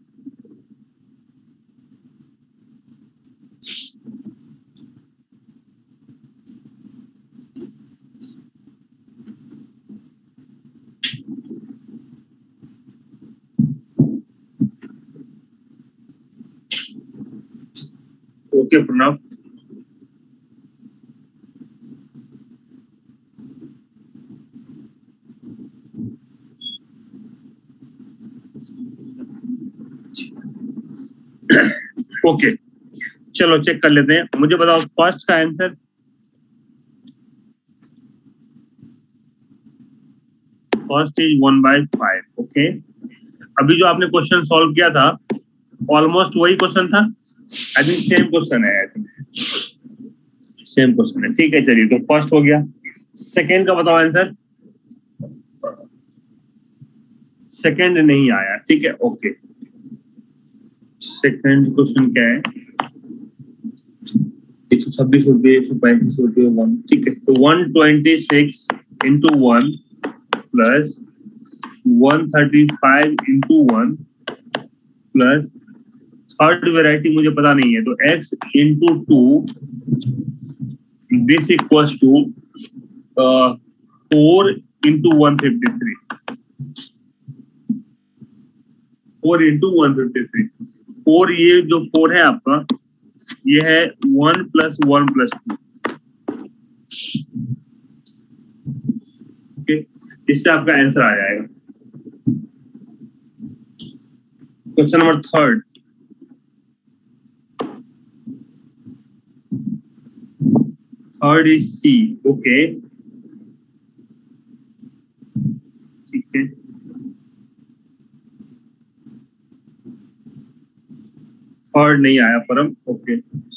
A: Okay Pranav, okay चलो चेक कर लेते हैं। मुझे बताओ फर्स्ट का answer, first is one by five. Okay, अभी जो आपने क्वेश्चन सॉल्व किया था ऑलमोस्ट वही क्वेश्चन था, आई थिंक सेम क्वेश्चन है, आई थिंक सेम क्वेश्चन है। ठीक है चलिए, तो फर्स्ट हो गया। सेकेंड का बताओ आंसर। सेकेंड नहीं आया, ठीक है ओके। सेकेंड क्वेश्चन क्या है, एक सौ छब्बीस रुपये, एक सौ पैंतीस रुपये वन, ठीक है। तो one twenty six into one plus one thirty five into one plus third variety मुझे पता नहीं है, तो x into two, this equals to four into one fifty three, four into one fifty three. Four, ये जो four है आपका, ये है one plus one plus two, okay, इससे आपका आंसर आ जाएगा। Question number third, third is C, okay ठीक है। थर्ड नहीं आया परम, ओके।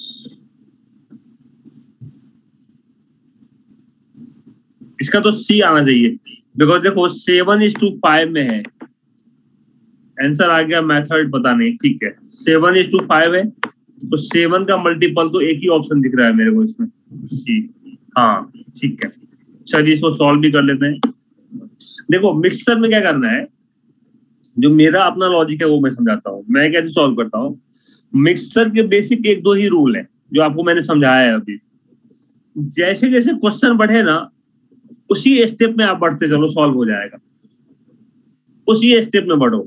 A: इसका तो सी आना चाहिए, बिकॉज देखो सेवन इज टू फाइव में है, आंसर आ गया, मेथड पता नहीं, ठीक है। सेवन इज टू फाइव है, तो सेवन का मल्टीपल तो एक ही ऑप्शन दिख रहा है मेरे को इसमें, सी, हाँ ठीक है। चलिए इसको सॉल्व भी कर लेते हैं। देखो मिक्सचर में क्या करना है, जो मेरा अपना लॉजिक है वो मैं समझाता हूँ, मैं कैसे सॉल्व करता हूँ। मिक्सचर के बेसिक एक दो ही रूल है जो आपको मैंने समझाया है अभी। जैसे जैसे क्वेश्चन बढ़े ना, उसी स्टेप में आप बढ़ते चलो, सॉल्व हो जाएगा। उसी स्टेप में बढ़ो,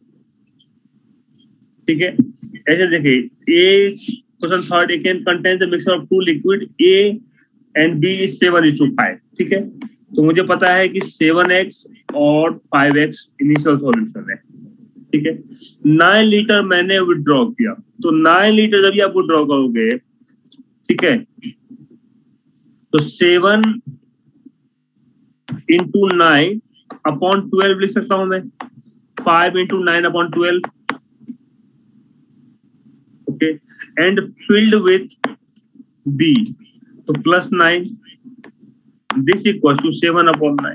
A: ठीक है। ऐसे देखिए, a question third, a can contains a mixture of two liquid A and B is seven is to five, ठीक है। तो मुझे पता है कि सेवन एक्स और फाइव एक्स इनिशियल सॉल्यूशन है, ठीक है। नाइन लीटर मैंने विड्रॉ किया, तो नाइन लीटर जब आप विड्रॉ करोगे, ठीक है, तो seven into nine upon twelve लिख सकता हूं मैं, five into nine upon twelve, okay. And filled with B, तो plus nine, this equal to seven upon nine.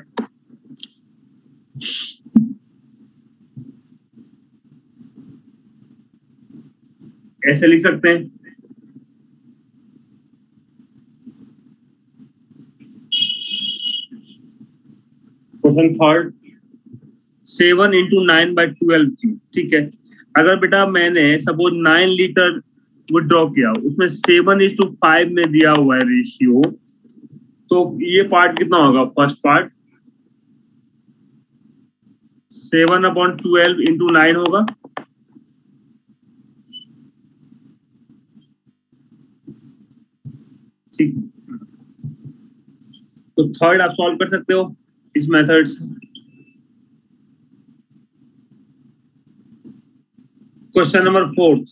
A: ऐसे लिख सकते हैं। Question third, seven into nine by twelve cube, ठीक है। अगर बेटा मैंने सपोज नाइन लीटर विड्रॉ किया, उसमें सेवन इज टू फाइव में दिया हुआ है रेशियो, तो ये पार्ट कितना होगा, first part seven upon twelve into nine होगा, ठीक। तो थर्ड आप सॉल्व कर सकते हो इस मेथड से। Question number fourth,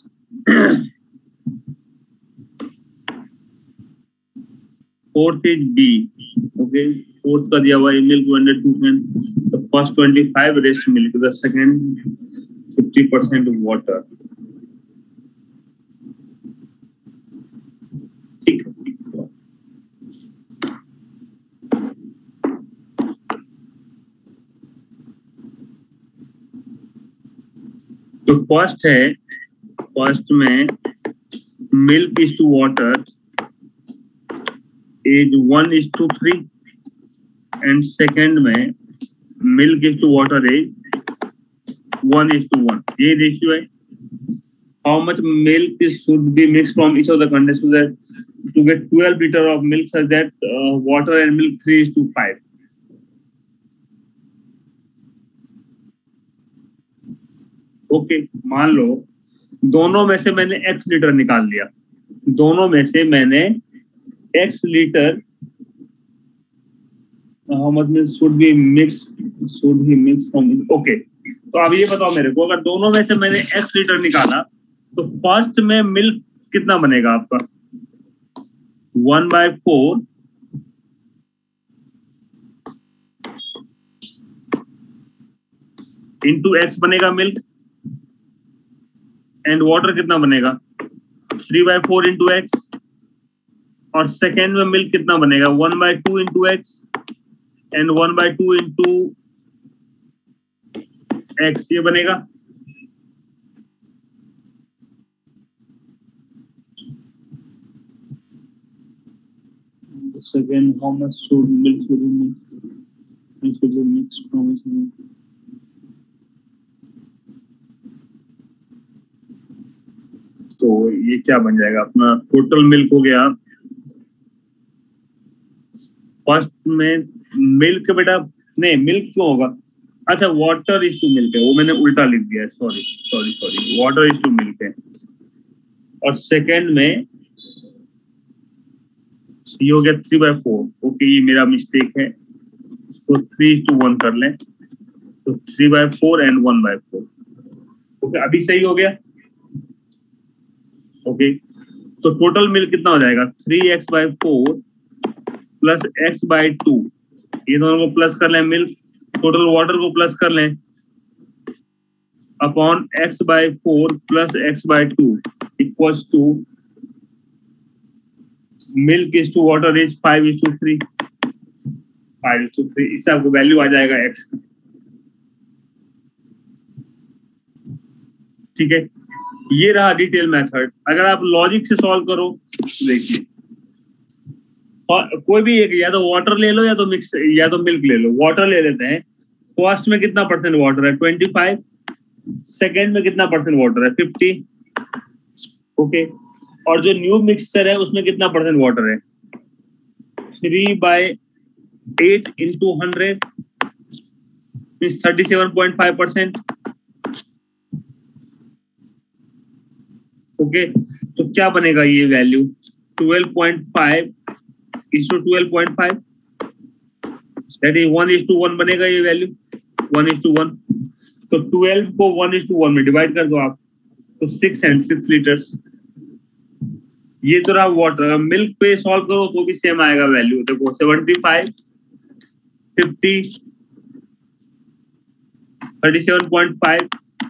A: fourth is B, okay. Fourth का दिया हुआ है milk one hundred two can, the first twenty five rest milk, the second fifty percent water, ठीक है। तो फर्स्ट है, फर्स्ट में milk is to water is one is to three, and second में milk is to water is one is to one, ये ratio है। How much milk should be mix from each of the containers so that to get twelve liter of milk such that uh, water and milk three is to five. Okay, मान लो दोनों में से मैंने x litre निकाल लिया, दोनों में से मैंने x litre, how much milk should be mix, should he mix from, okay. तो अब ये बताओ मेरे को, अगर दोनों में से मैंने x लीटर निकाला, तो फर्स्ट में मिल्क कितना बनेगा आपका, one by four into x बनेगा मिल्क, एंड वाटर कितना बनेगा, three by four into x, और सेकेंड में मिल्क कितना बनेगा, one by two into x and one by two into x, ये बनेगा। Second, how much should milk should be mixed? Should be mixed from its milk. तो ये क्या बन जाएगा अपना, टोटल मिल्क हो गया। फर्स्ट में मिल्क बेटा, नहीं मिल्क क्यों होगा, अच्छा वाटर इज टू मिल्क है, वो मैंने उल्टा लिख दिया है, sorry sorry sorry, water is to milk है। और सेकेंड में ये हो गया थ्री बाय फोर, ओके ये मेरा मिस्टेक है, इसको थ्री टू वन कर लें, तो three by four and one by four, okay अभी सही हो गया, ओके। तो टोटल मिल्क कितना हो जाएगा, three x by four plus x by two, ये दोनों को प्लस कर लें, मिल्क टोटल वाटर को प्लस कर लें, upon x by four plus x by two equals to milk is to water is five is to three, five is to three, इससे आपको वैल्यू आ जाएगा एक्स का, ठीक है। ये रहा डिटेल मेथड। अगर आप लॉजिक से सॉल्व करो, देखिए और कोई भी एक, या तो वाटर ले लो या तो मिक्स या तो मिल्क ले लो। वाटर ले लेते हैं। फर्स्ट में कितना परसेंट वाटर है? Twenty five. सेकेंड में कितना परसेंट वाटर है? फिफ्टी। ओके। और जो न्यू मिक्सचर है उसमें कितना परसेंट वाटर है? Three by eight into hundred means thirty seven point five percent. Okay, तो क्या बनेगा ये value? Twelve point five is to twelve point five, that is one is to one बनेगा ये value, one is to one. तो twelve को one is to one में divide कर दो आप, तो सिक्स एंड सिक्स लीटर्स। ये तो रहा वाटर। मिल्क पे सॉल्व करो तो भी सेम आएगा वैल्यू। देखो seventy five, fifty, thirty seven point five,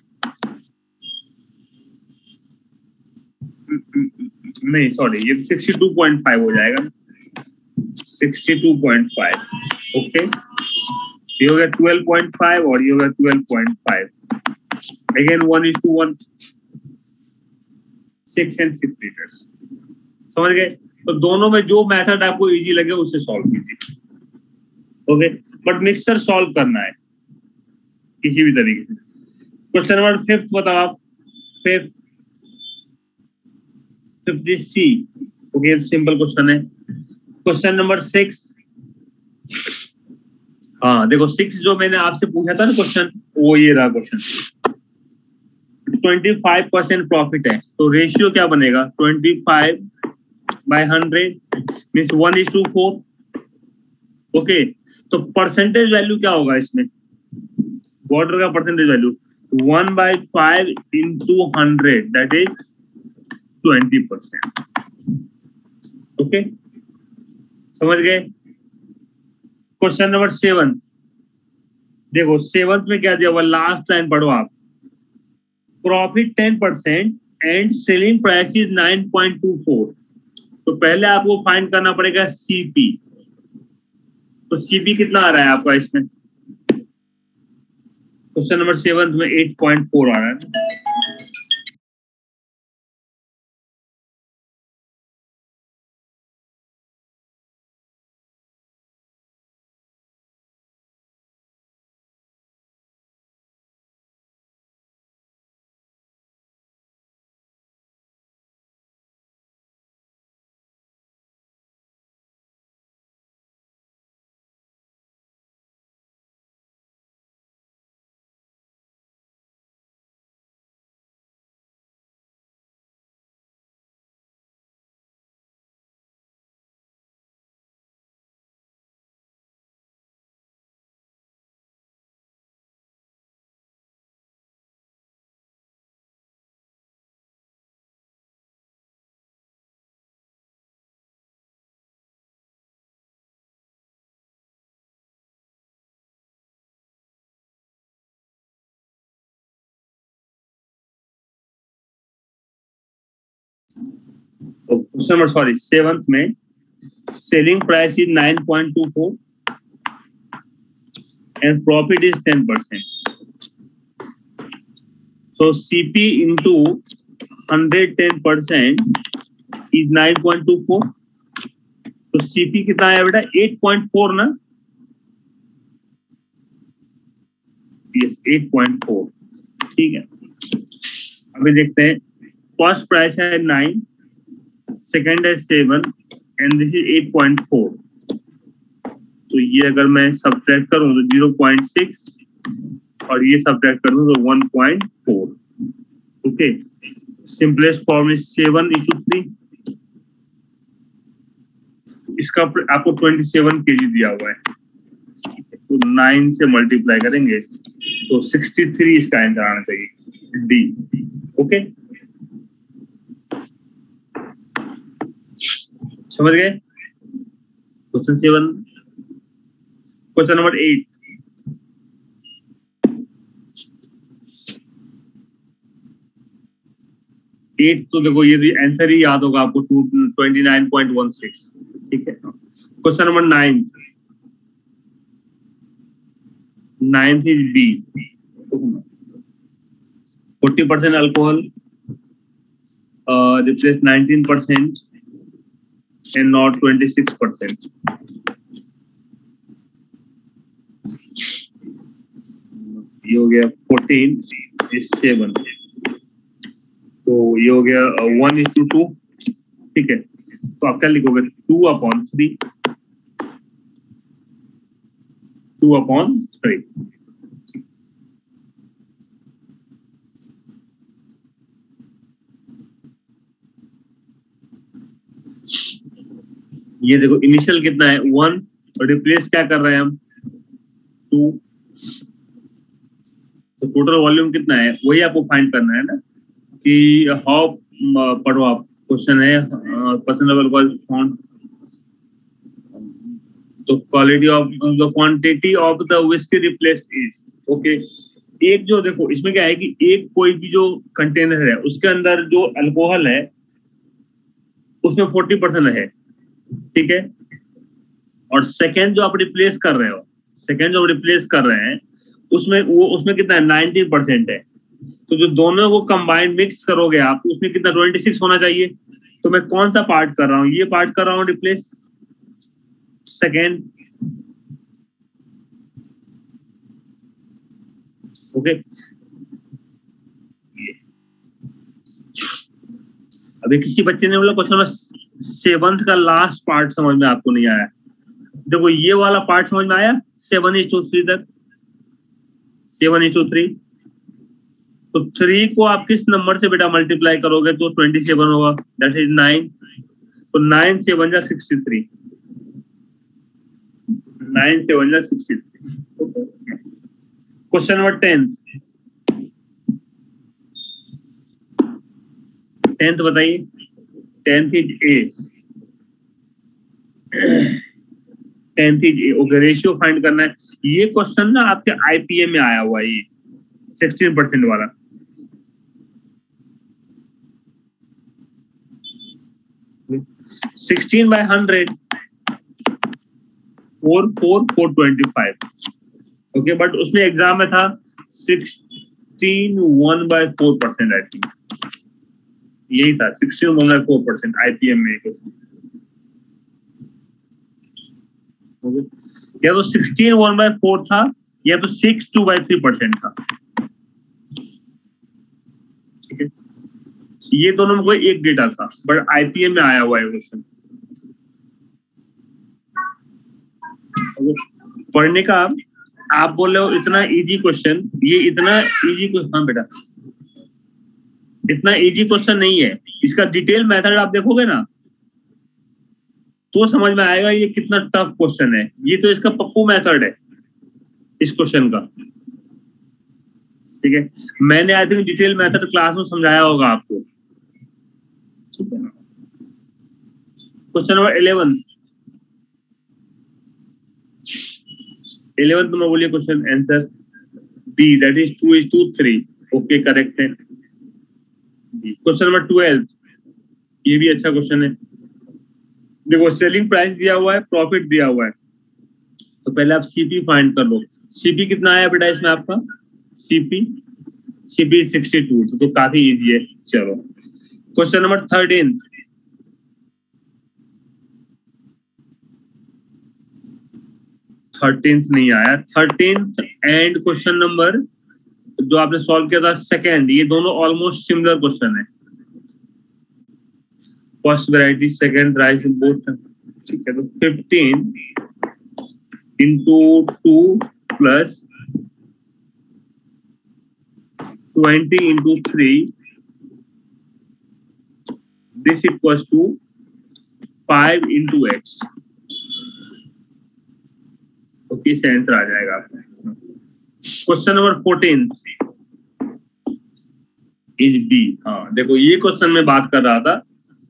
A: नहीं सॉरी ये सिक्सटी टू पॉइंट फाइव हो जाएगा, sixty two point five. Okay, ये हो गया ट्वेल्व पॉइंट फाइव और ये हो गया twelve point five. Again one is to one, six and six litres. समझ गए? तो दोनों में जो मेथड आपको इजी लगे उससे सॉल्व कीजिए। ओके, बट मिक्सचर सॉल्व करना है किसी भी तरीके से। क्वेश्चन नंबर फिफ्थ बताओ आप। Fifth fifth C. Okay, simple question है। Question number six. हाँ देखो, सिक्स जो मैंने आपसे पूछा था ना क्वेश्चन, वो ये रहा question. Twenty five percent profit है, तो रेशियो क्या बनेगा? Twenty five by hundred means one is to four. Okay, तो परसेंटेज वैल्यू क्या होगा इसमें? वाटर का percentage value one by five into hundred, that is twenty percent. Okay, समझ गए? Question number seven. देखो सेवंथ में क्या दिया हुआ, लास्ट लाइन पढ़ो आप। Profit ten percent and selling price is nine point two four. तो पहले आपको फाइंड करना पड़ेगा सीपी। तो सीपी कितना आ रहा है आपका इसमें? क्वेश्चन नंबर सेवन में एट पॉइंट फोर आ रहा है। तो क्वेश्चन नंबर सॉरी सेवंथ में selling price is nine point two four and profit is ten percent. So CP into hundred ten percent is nine point two four. तो CP कितना है बेटा? Eight point four ना? Yes, eight point four. ठीक है, अभी देखते हैं। फर्स्ट प्राइस है नाइन, सेकेंड है seven and this is eight point four. तो ये अगर मैं सब्ट्रैक्ट करूं तो जीरो पॉइंट सिक्स और ये सब्ट्रैक्ट करूं तो one point four. Okay, simplest form is seven is to three. इसका आपको ट्वेंटी सेवन केजी दिया हुआ है, तो नाइन से मल्टीप्लाई करेंगे तो सिक्सटी थ्री इसका आंसर आना चाहिए, डी। ओके, समझ गए? Question seven. Question number eight. Eight तो देखो ये आंसर ही याद होगा आपको, two twenty nine point one six. ठीक है, question number nine. Ninth is B. Forty percent alcohol replace nineteen percent and not twenty-six percent. ये हो गया फोर्टीन इज सेवन, तो ये हो गया वन इज टू टू, ठीक है। तो आप क्या लिखोगे, two upon three, two upon three. ये देखो इनिशियल कितना है, वन, और रिप्लेस क्या कर रहे हैं हम, टू। तो टोटल वॉल्यूम कितना है वही आपको फाइंड करना है ना, कि हाउ, पढ़ो आप, क्वेश्चन है पर्सन लेवल फाउंड तो quality of the quantity of the whisky replaced is, okay. एक जो देखो इसमें क्या है कि एक कोई भी जो कंटेनर है उसके अंदर जो अल्कोहल है उसमें फोर्टी परसेंट है, ठीक है। और सेकेंड जो आप रिप्लेस कर रहे हो, सेकेंड जो आप रिप्लेस कर रहे हैं उसमें वो उसमें कितना है, नाइनटीन परसेंट है। तो जो दोनों को कंबाइंड मिक्स करोगे आप, उसमें कितना, ट्वेंटी सिक्स होना चाहिए। तो मैं कौन सा पार्ट कर रहा हूँ, ये पार्ट कर रहा हूँ रिप्लेस, सेकेंड, ओके। अभी किसी बच्चे ने बोला क्वेश्चन में सेवंथ का लास्ट पार्ट समझ में आपको नहीं आया। देखो ये वाला पार्ट समझ में आया, सेवन इज टू थ्री तक, सेवन इज टू थ्री। तो थ्री को आप किस नंबर से बेटा मल्टीप्लाई करोगे तो ट्वेंटी सेवन होगा, दैट इज नाइन। तो नाइन सेवन जा सिक्सटी थ्री, नाइन सेवन जा sixty three. Question number tenth, tenth बताइए, tenth is A, tenth is A, okay. Ratio find करना है। ये क्वेश्चन ना आपके आईपीए में आया हुआ है, ये सिक्सटीन परसेंट वाला। Sixteen by hundred, four four four twenty five, okay. But उसमें एग्जाम में था sixteen one by four percent, I think यही था, sixteen one by four percent IPM में क्वेश्चन, ओके। या तो सिक्सटीन वन बाय फोर था या तो six two by three percent था, ठीक है। ये दोनों में कोई एक डेटा था, बट आईपीएम में आया हुआ है क्वेश्चन। पढ़ने का आप बोल रहे हो इतना इजी क्वेश्चन, ये इतना इजी क्वेश्चन, हाँ बेटा इतना इजी क्वेश्चन नहीं है। इसका डिटेल मेथड आप देखोगे ना तो समझ में आएगा ये कितना टफ क्वेश्चन है। ये तो इसका पप्पू मेथड है इस क्वेश्चन का, ठीक है। मैंने I think detail method class में समझाया होगा आपको, ठीक है। क्वेश्चन नंबर इलेवन, इलेवन तुम्हें बोलिए question answer B, that is two is to three, okay correct है। क्वेश्चन नंबर ट्वेल्व, ये भी अच्छा क्वेश्चन है। देखो सेलिंग प्राइस दिया हुआ है, प्रॉफिट दिया हुआ है, तो पहले आप सीपी फाइंड कर लो। सीपी कितना आया बेटा इसमें आपका, सीपी सीपी सिक्सटी टू, तो, तो काफी इजी है। चलो क्वेश्चन नंबर थर्टीन, थर्टींथ नहीं आया, थर्टींथ एंड क्वेश्चन नंबर जो आपने सॉल्व किया था सेकंड, ये दोनों ऑलमोस्ट सिमिलर क्वेश्चन है। First variety second rice both, ठीक है। तो fifteen into two plus twenty into three, this equals to five into X, okay इसे आंसर आ जाएगा आपका। Question number fourteen is B. हाँ देखो ये क्वेश्चन में बात कर रहा था,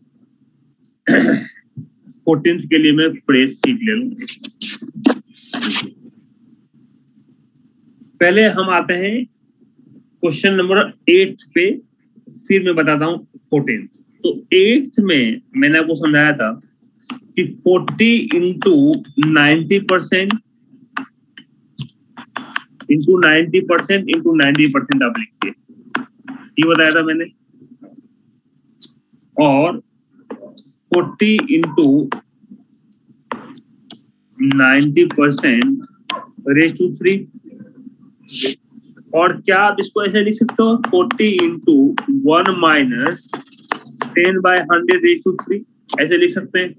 A: फोर्टीन के लिए मैं प्रेस सीट ले लूं। पहले हम आते हैं क्वेश्चन नंबर एट पे, फिर मैं बताता हूं फोर्टीन। तो एट में मैंने आपको समझाया था कि forty into ninety percent into ninety percent into ninety percent आप लिखिए, ये बताया था मैंने। और forty into ninety percent raise to three. और क्या आप इसको ऐसे लिख सकते हो, forty into one minus ten by hundred raise to three, ऐसे लिख सकते हैं।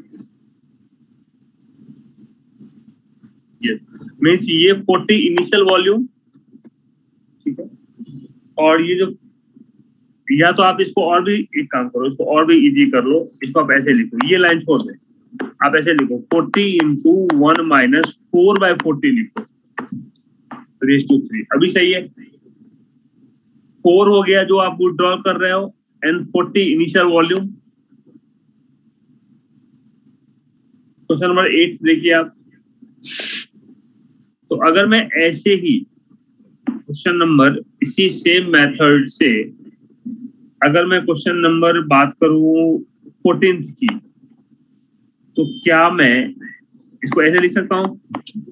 A: यस, मीन्स ये फोर्टी इनिशियल वॉल्यूम, ठीक है। और ये जो, या तो आप इसको और भी एक काम करो, इसको और भी इजी कर लो, इसको आप ऐसे लिखो, ये लाइन छोड़ दें, आप ऐसे लिखो forty into one minus four by forty लिखो रेज टू थ्री। अभी सही है, फोर हो गया जो आप विड्रॉ कर रहे हो, and forty initial volume. Question number eight देखिए आप। तो अगर मैं ऐसे ही क्वेश्चन नंबर इसी सेम मेथड से अगर मैं क्वेश्चन नंबर बात करूं फोर्टीन की, तो क्या मैं इसको ऐसे लिख सकता हूं,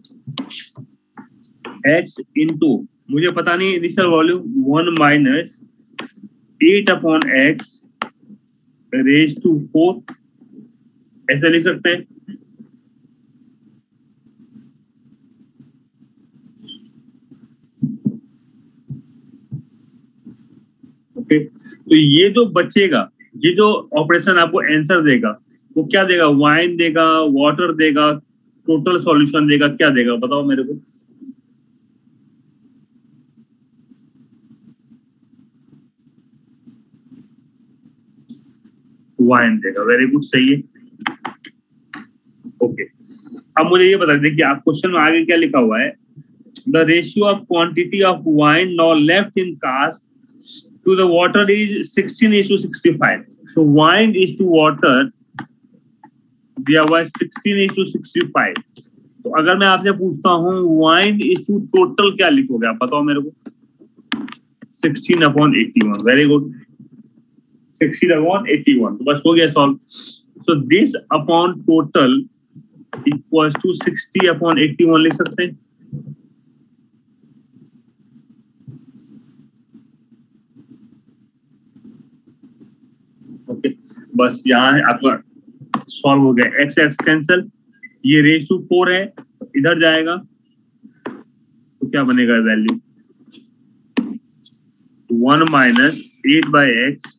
A: x इंटू, मुझे पता नहीं initial volume, one minus eight upon x raise to four, ऐसे लिख सकते हैं। ओके, तो ये जो बचेगा, ये जो ऑपरेशन आपको आंसर देगा, वो क्या देगा, वाइन देगा, वाटर देगा, टोटल सॉल्यूशन देगा, क्या देगा बताओ मेरे को। वाइन देगा, वेरी गुड, सही है। ओके, अब मुझे ये बता देखिए, आप क्वेश्चन में आगे क्या लिखा हुआ है, the ratio of quantity of wine now left in cask to the water is sixteen is to sixty-five. So wine is to water दिया हुआ है sixteen is to sixty-five. तो अगर मैं आपसे पूछता हूँ wine is to total, क्या लिखोगे आप बताओ मेरे को। sixteen upon eighty-one. Very good. sixteen upon eighty-one. तो बस हो गया solve. So this upon total equals to sixty upon eighty-one लिख सकते हैं। ओके, बस यहाँ आपका सॉल्व हो गया। एक्स एक्स कैंसल, ये रेज टू फोर है, इधर जाएगा तो क्या बनेगा value, one minus eight by x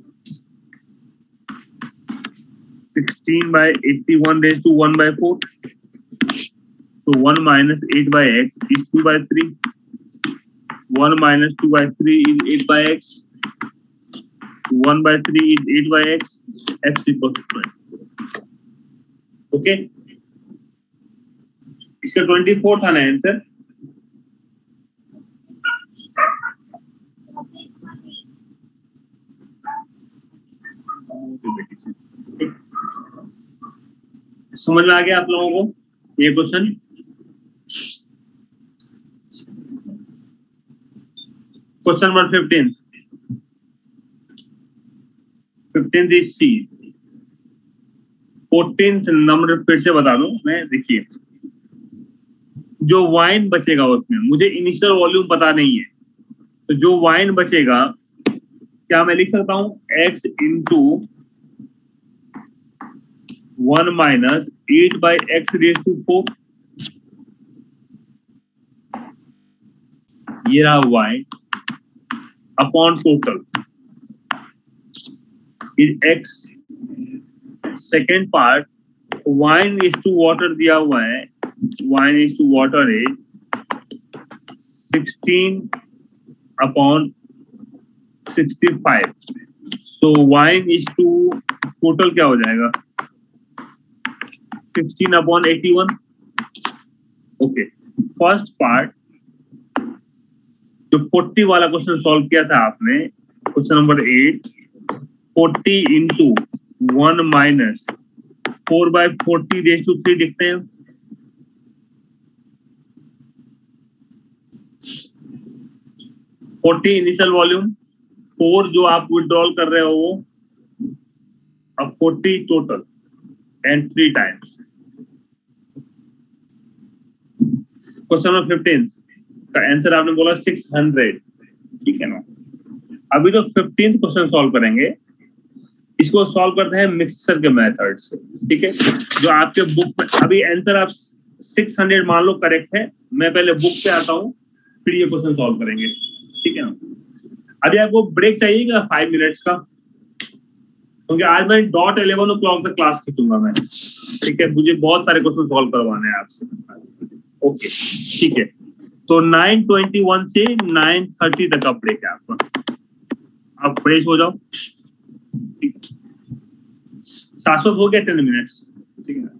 A: sixteen by eighty one raise to one by four. So one minus eight by x is two by three, one minus two by three is eight by x, one by three is eight by x, x equals to twenty. Okay, इसका twenty-four था ना answer. समझ में आ गया आप लोगों को ये question. Question number fifteen, fifteen is C. Fourteenth number फिर से बता दूं मैं, देखिए जो वाइन बचेगा उसमें, मुझे इनिशियल वॉल्यूम पता नहीं है, तो जो वाइन बचेगा क्या मैं लिख सकता हूं, x into one minus eight by X raise to four, ये रहा wine upon total is x। Second part, wine is to water दिया हुआ है, वाइन इज टू वाटर है sixteen upon sixty five. So wine is to total क्या हो जाएगा, sixteen upon eighty one. Okay, first part जो forty वाला question solve किया था आपने, question number eight, forty into one minus four by forty raise to three लिखते हैं। फोर्टी इनिशियल वॉल्यूम, फोर जो आप विड्रॉल कर रहे हो वो, अब forty total and three times. Question number fifteen का आंसर आपने बोला सिक्स हंड्रेड, ठीक है ना। अभी तो फिफ्टीन क्वेश्चन सॉल्व करेंगे, इसको सॉल्व करते हैं मिक्सर के मेथड से, ठीक है। जो आपके बुक में अभी आंसर आप सिक्स हंड्रेड मान लो करेक्ट है, मैं पहले बुक पे आता हूँ फिर ये क्वेश्चन सॉल्व करेंगे, ठीक है ना। अभी आपको ब्रेक चाहिएगा फाइव मिनट्स का, क्योंकि आज मैं डॉट इलेवन ओ क्लॉक तक क्लास खींचूंगा मैं, ठीक है। मुझे बहुत सारे क्वेश्चन सॉल्व करवाने हैं आपसे। ओके ठीक है, तो नाइन ट्वेंटी वन से नाइन थर्टी तक का ब्रेक है आपका, आप फ्रेश हो जाओ। शाश्वत हो गया टेन मिनट्स, ठीक है।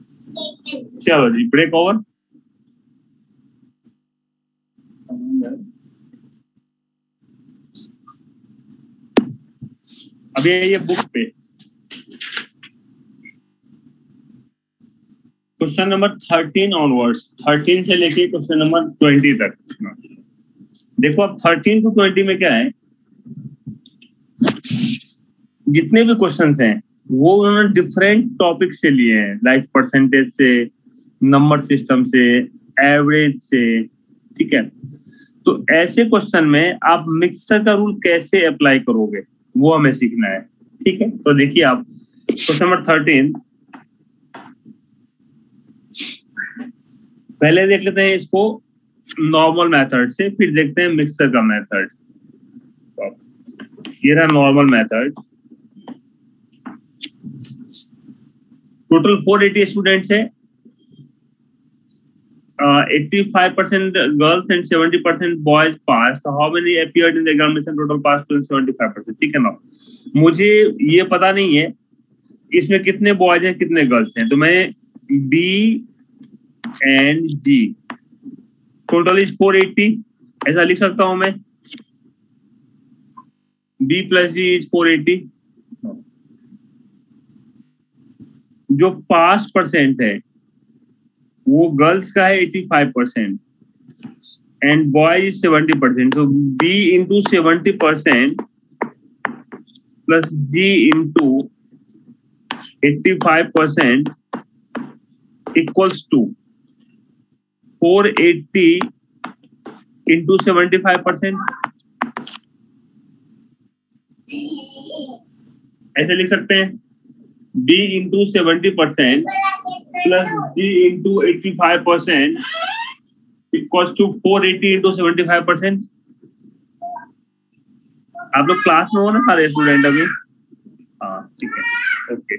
A: चलो जी, ब्रेक ओवर। अभी ये बुक पे question number thirteen onwards, thirteen से लेके क्वेश्चन नंबर ट्वेंटी तक। देखो अब थर्टीन टू ट्वेंटी में क्या है, जितने भी क्वेश्चंस हैं वो उन्होंने डिफरेंट टॉपिक से लिए हैं, लाइक परसेंटेज से, नंबर सिस्टम से, एवरेज से, ठीक है। तो ऐसे क्वेश्चन में आप मिक्सर का रूल कैसे अप्लाई करोगे वो हमें सीखना है, ठीक है। तो देखिए आप क्वेश्चन नंबर थर्टीन, पहले देख लेते हैं इसको नॉर्मल मेथड से, फिर देखते हैं मिक्सर का मेथड। ये रहा normal method. Total four eighty students है, eighty five percent girls and seventy percent boys pass. How many appeared in the examination? Total pass seventy five percent, ठीक है ना। मुझे ये पता नहीं है इसमें कितने बॉयज हैं कितने गर्ल्स हैं, तो मैं B and G total is four eighty ऐसा लिख सकता हूं मैं। B plus G is four eighty. जो पास परसेंट है वो गर्ल्स का है eighty five percent and boy is seventy percent. तो B into seventy percent plus G into eighty five percent equals to four eighty into seventy five percent. ऐसे लिख सकते हैं, b into seventy percent plus g into eighty five percent equals to four eighty into seventy five percent. आप लोग class में हो ना सारे स्टूडेंट अभी? हाँ ठीक है, ओके।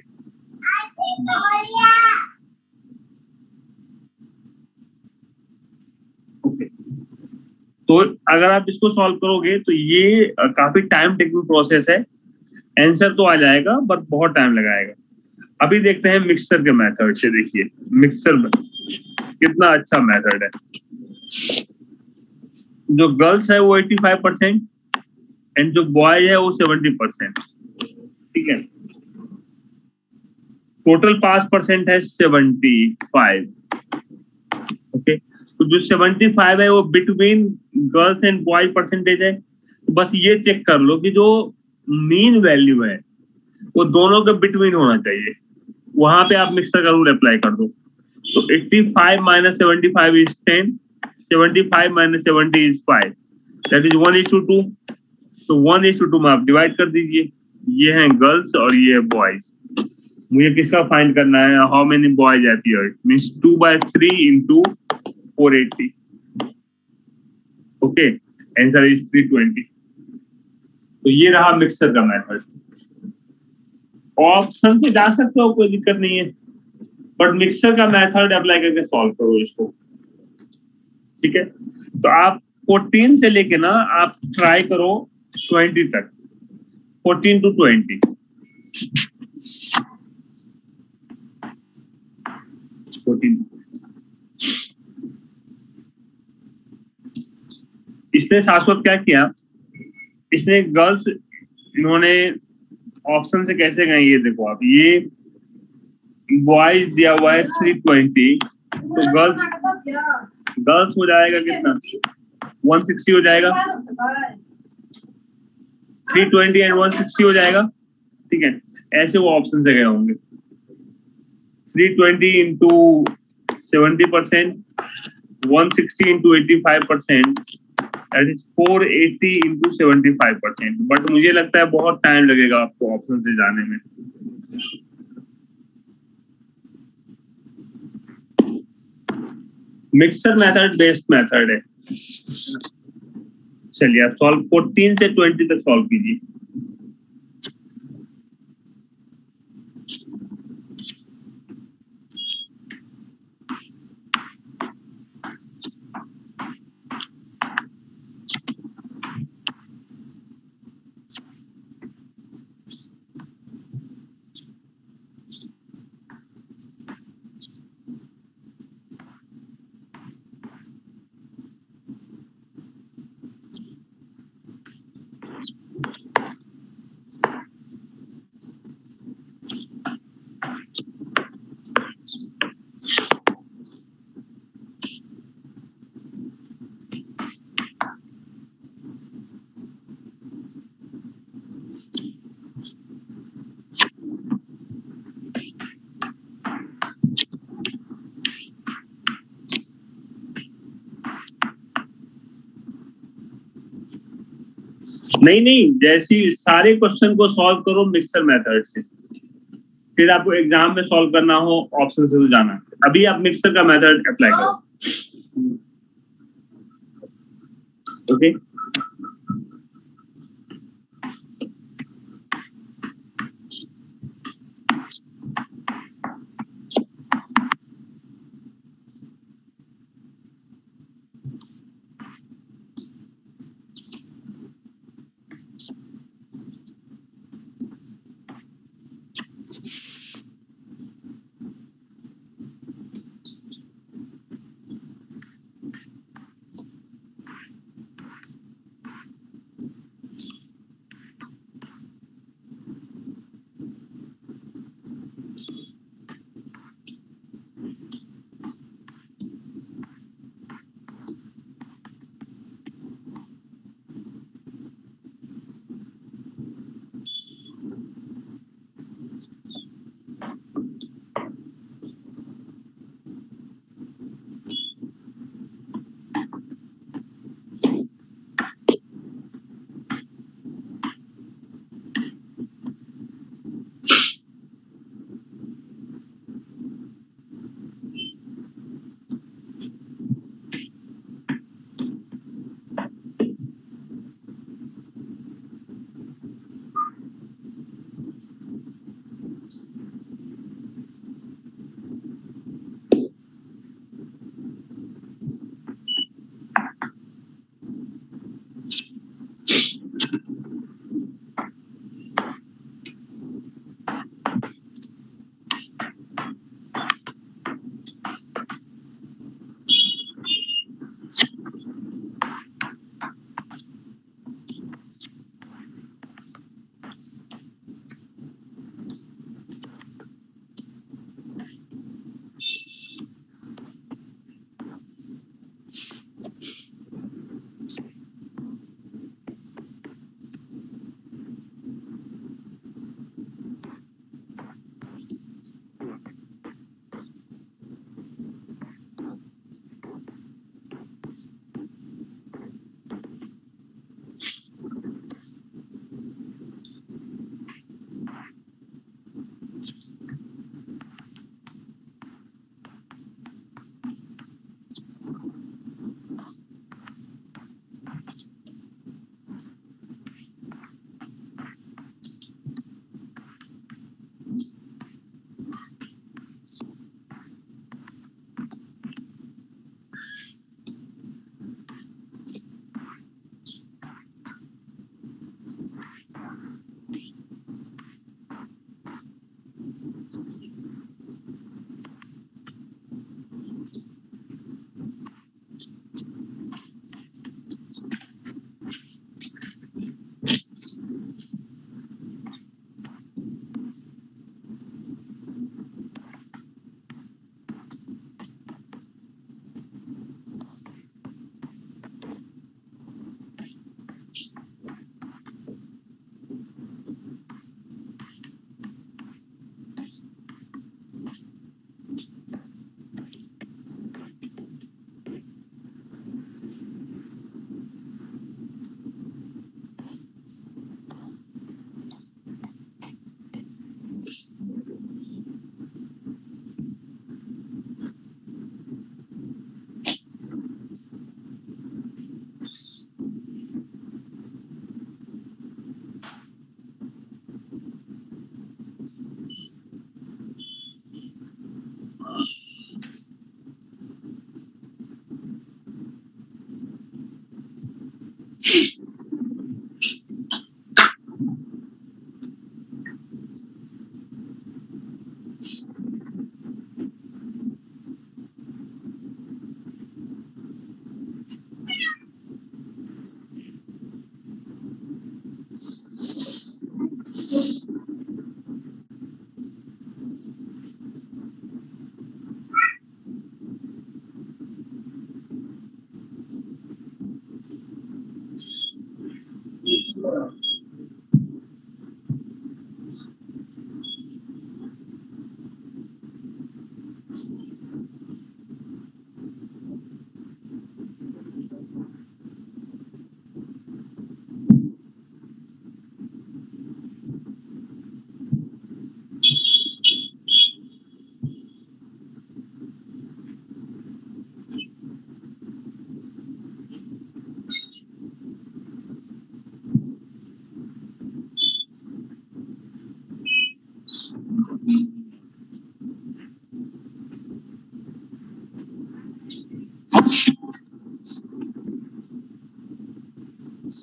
A: ओके, तो अगर आप इसको सॉल्व करोगे तो ये काफी टाइम टेकिंग प्रोसेस है। आंसर तो आ जाएगा बट बहुत टाइम लगाएगा। अभी देखते हैं मिक्सर के मेथड से। देखिए मिक्सर में कितना अच्छा मेथड है। जो गर्ल्स है वो एट्टी फाइव परसेंट एंड जो बॉय है वो सेवेंटी परसेंट, ठीक है। टोटल पास परसेंट है सेवेंटी फाइव, ओके। तो जो सेवेंटी फाइव है वो between girls and boy percentage है। तो बस ये चेक कर लो कि जो मीन वैल्यू है वो दोनों के बिटवीन होना चाहिए, वहां पे आप मिक्सर का रूल अप्लाई कर दो। तो eighty five minus seventy five is ten, seventy five minus seventy is five, that is one is to two. तो वन इज टू टू में आप डिवाइड कर दीजिए। ये हैं गर्ल्स और ये है बॉयज। मुझे किसका फाइंड करना है? How many boys appeared, means two by three into four eighty, okay. Answer is three twenty. तो ये रहा मिक्सर का मेथड। ऑप्शन से जा सकते हो, कोई दिक्कत नहीं है, बट मिक्सर का मेथड अप्लाई करके सॉल्व करो इसको, ठीक है। तो आप फोर्टीन से लेके ना आप ट्राई करो ट्वेंटी तक, फोर्टीन टू ट्वेंटी। फोर्टीन इसने शाश्वत क्या किया, इसने गर्ल्स, इन्होंने ऑप्शन से कैसे गए ये देखो आप। ये बॉयज दिया हुआ है थ्री ट्वेंटी, तो गर्ल्स गर्ल्स हो जाएगा कितना, वन सिक्सटी हो जाएगा। Three twenty and one sixty हो जाएगा, ठीक है। ऐसे वो ऑप्शन से गए होंगे। Three twenty into seventy percent, one sixty into eighty five percent, that is four eighty into seventy five percent. But मुझे लगता है बहुत टाइम लगेगा आपको ऑप्शन से जाने में। मिक्सर मेथड बेस्ट मेथड है। चलिए आप सॉल्व फोर्टीन से ट्वेंटी तक सॉल्व कीजिए। नहीं नहीं, जैसी सारे क्वेश्चन को सॉल्व करो मिक्सर मेथड से, फिर आपको एग्जाम में सॉल्व करना हो ऑप्शन से तो जाना, अभी आप मिक्सर का मेथड अप्लाई करो। Okay okay?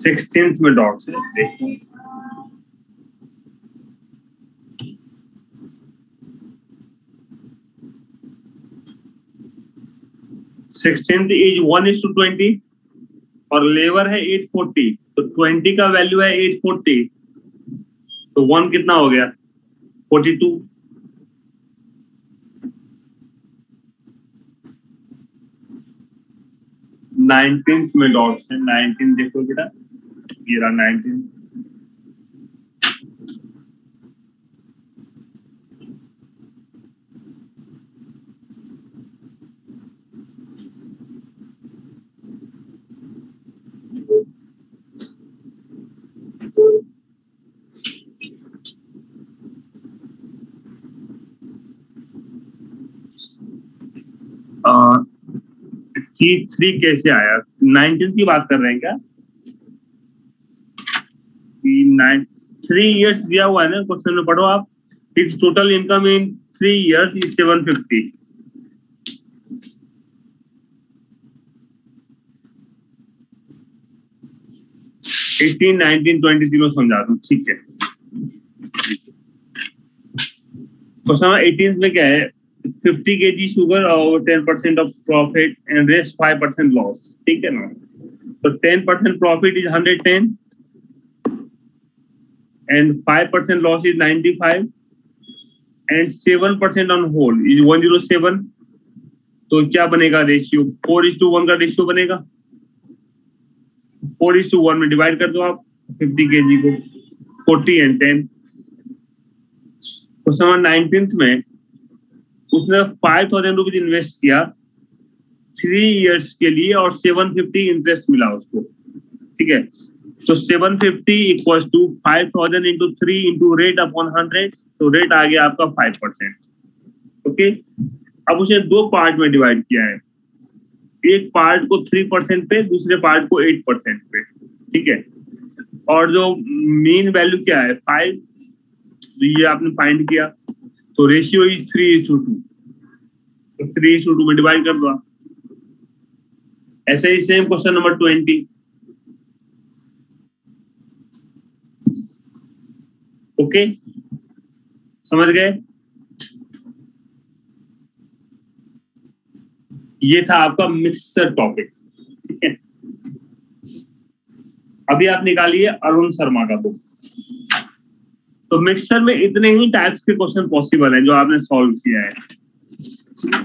A: सिक्सटीन्थ में डॉट्स है, देखो sixteenth is one is to twenty और लेबर है एट फोर्टी, तो ट्वेंटी का वैल्यू है एट फोर्टी, तो वन कितना हो गया फोर्टी टू। नाइनटीन्थ में डॉट्स है, नाइनटीन देखो बेटा, ये रहा नाइनटीन। की थ्री कैसे आया? नाइनटीन की बात कर रहे हैं क्या? नाइन थ्री इयर्स दिया हुआ है ना क्वेश्चन में, पढ़ो आप। It's total income in three years is seven fifty. Eighteen nineteen twenty तीनों समझा दूं, ठीक है। क्वेश्चन एटीन में क्या है? फिफ्टी केजी शुगर और ten percent of profit and rest five percent loss, ठीक है ना। तो ten percent profit is hundred ten and five percent loss is ninety five and seven percent on whole is one zero seven. तो क्या बनेगा ratio? Four is to one का ratio बनेगा। Four is to one में divide कर दो आप fifty kg को, forty and ten. Question number nineteen में उसने फाइव थाउजेंड रुपीज इन्वेस्ट किया थ्री इयर्स के लिए और सेवन फिफ्टी इंटरेस्ट मिला उसको, ठीक है। तो seven fifty equal to five thousand into three into rate upon hundred, तो रेट आ गया आपका फाइव परसेंट। ओके, अब उसे दो पार्ट में डिवाइड किया है, एक पार्ट को थ्री परसेंट पे, दूसरे पार्ट को एट परसेंट पे, ठीक है। और जो मेन वैल्यू क्या है फाइव, तो ये आपने फाइंड किया, तो ratio is three is to two, तो थ्री इज टू टू में डिवाइड कर दो आप। ऐसे ही same question number twenty. Okay, समझ गए? ये था आपका मिक्सर टॉपिक, ठीक है। अभी आप निकालिए अरुण शर्मा का बुक। तो मिक्सर में इतने ही टाइप्स के क्वेश्चन पॉसिबल है जो आपने सॉल्व किया है।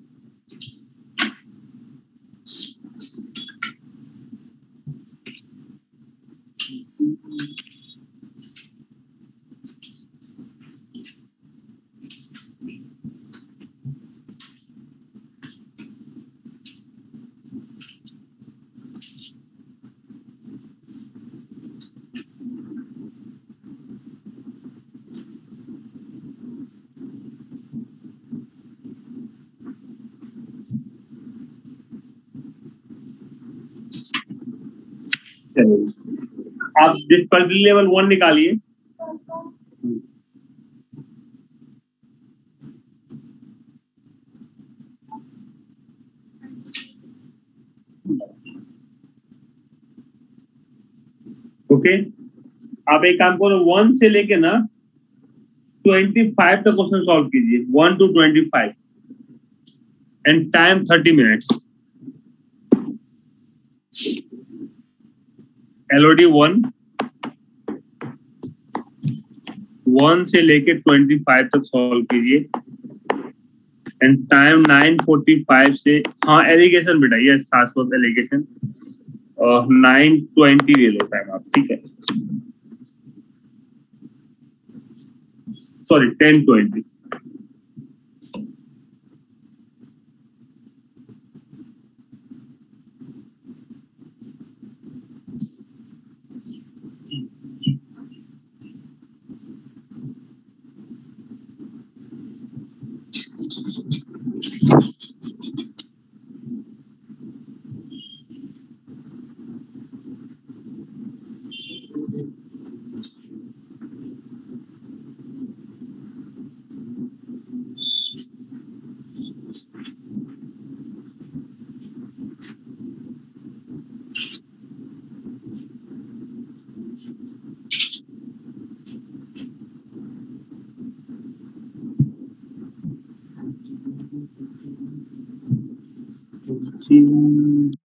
A: आप डिफिकल्टी लेवल वन निकालिए। ओके, आप एक काम करो, वन से लेके ना ट्वेंटी फाइव तक क्वेश्चन सॉल्व कीजिए, one to twenty five and time thirty minutes. LOD one one से लेके ट्वेंटी फाइव तक सॉल्व कीजिए and time nine forty five से, हाँ एलिगेशन बेटा, ये सात सौ एलिगेशन और नाइन ट्वेंटी ले लो टाइम आप, ठीक है। Sorry ten twenty. जी।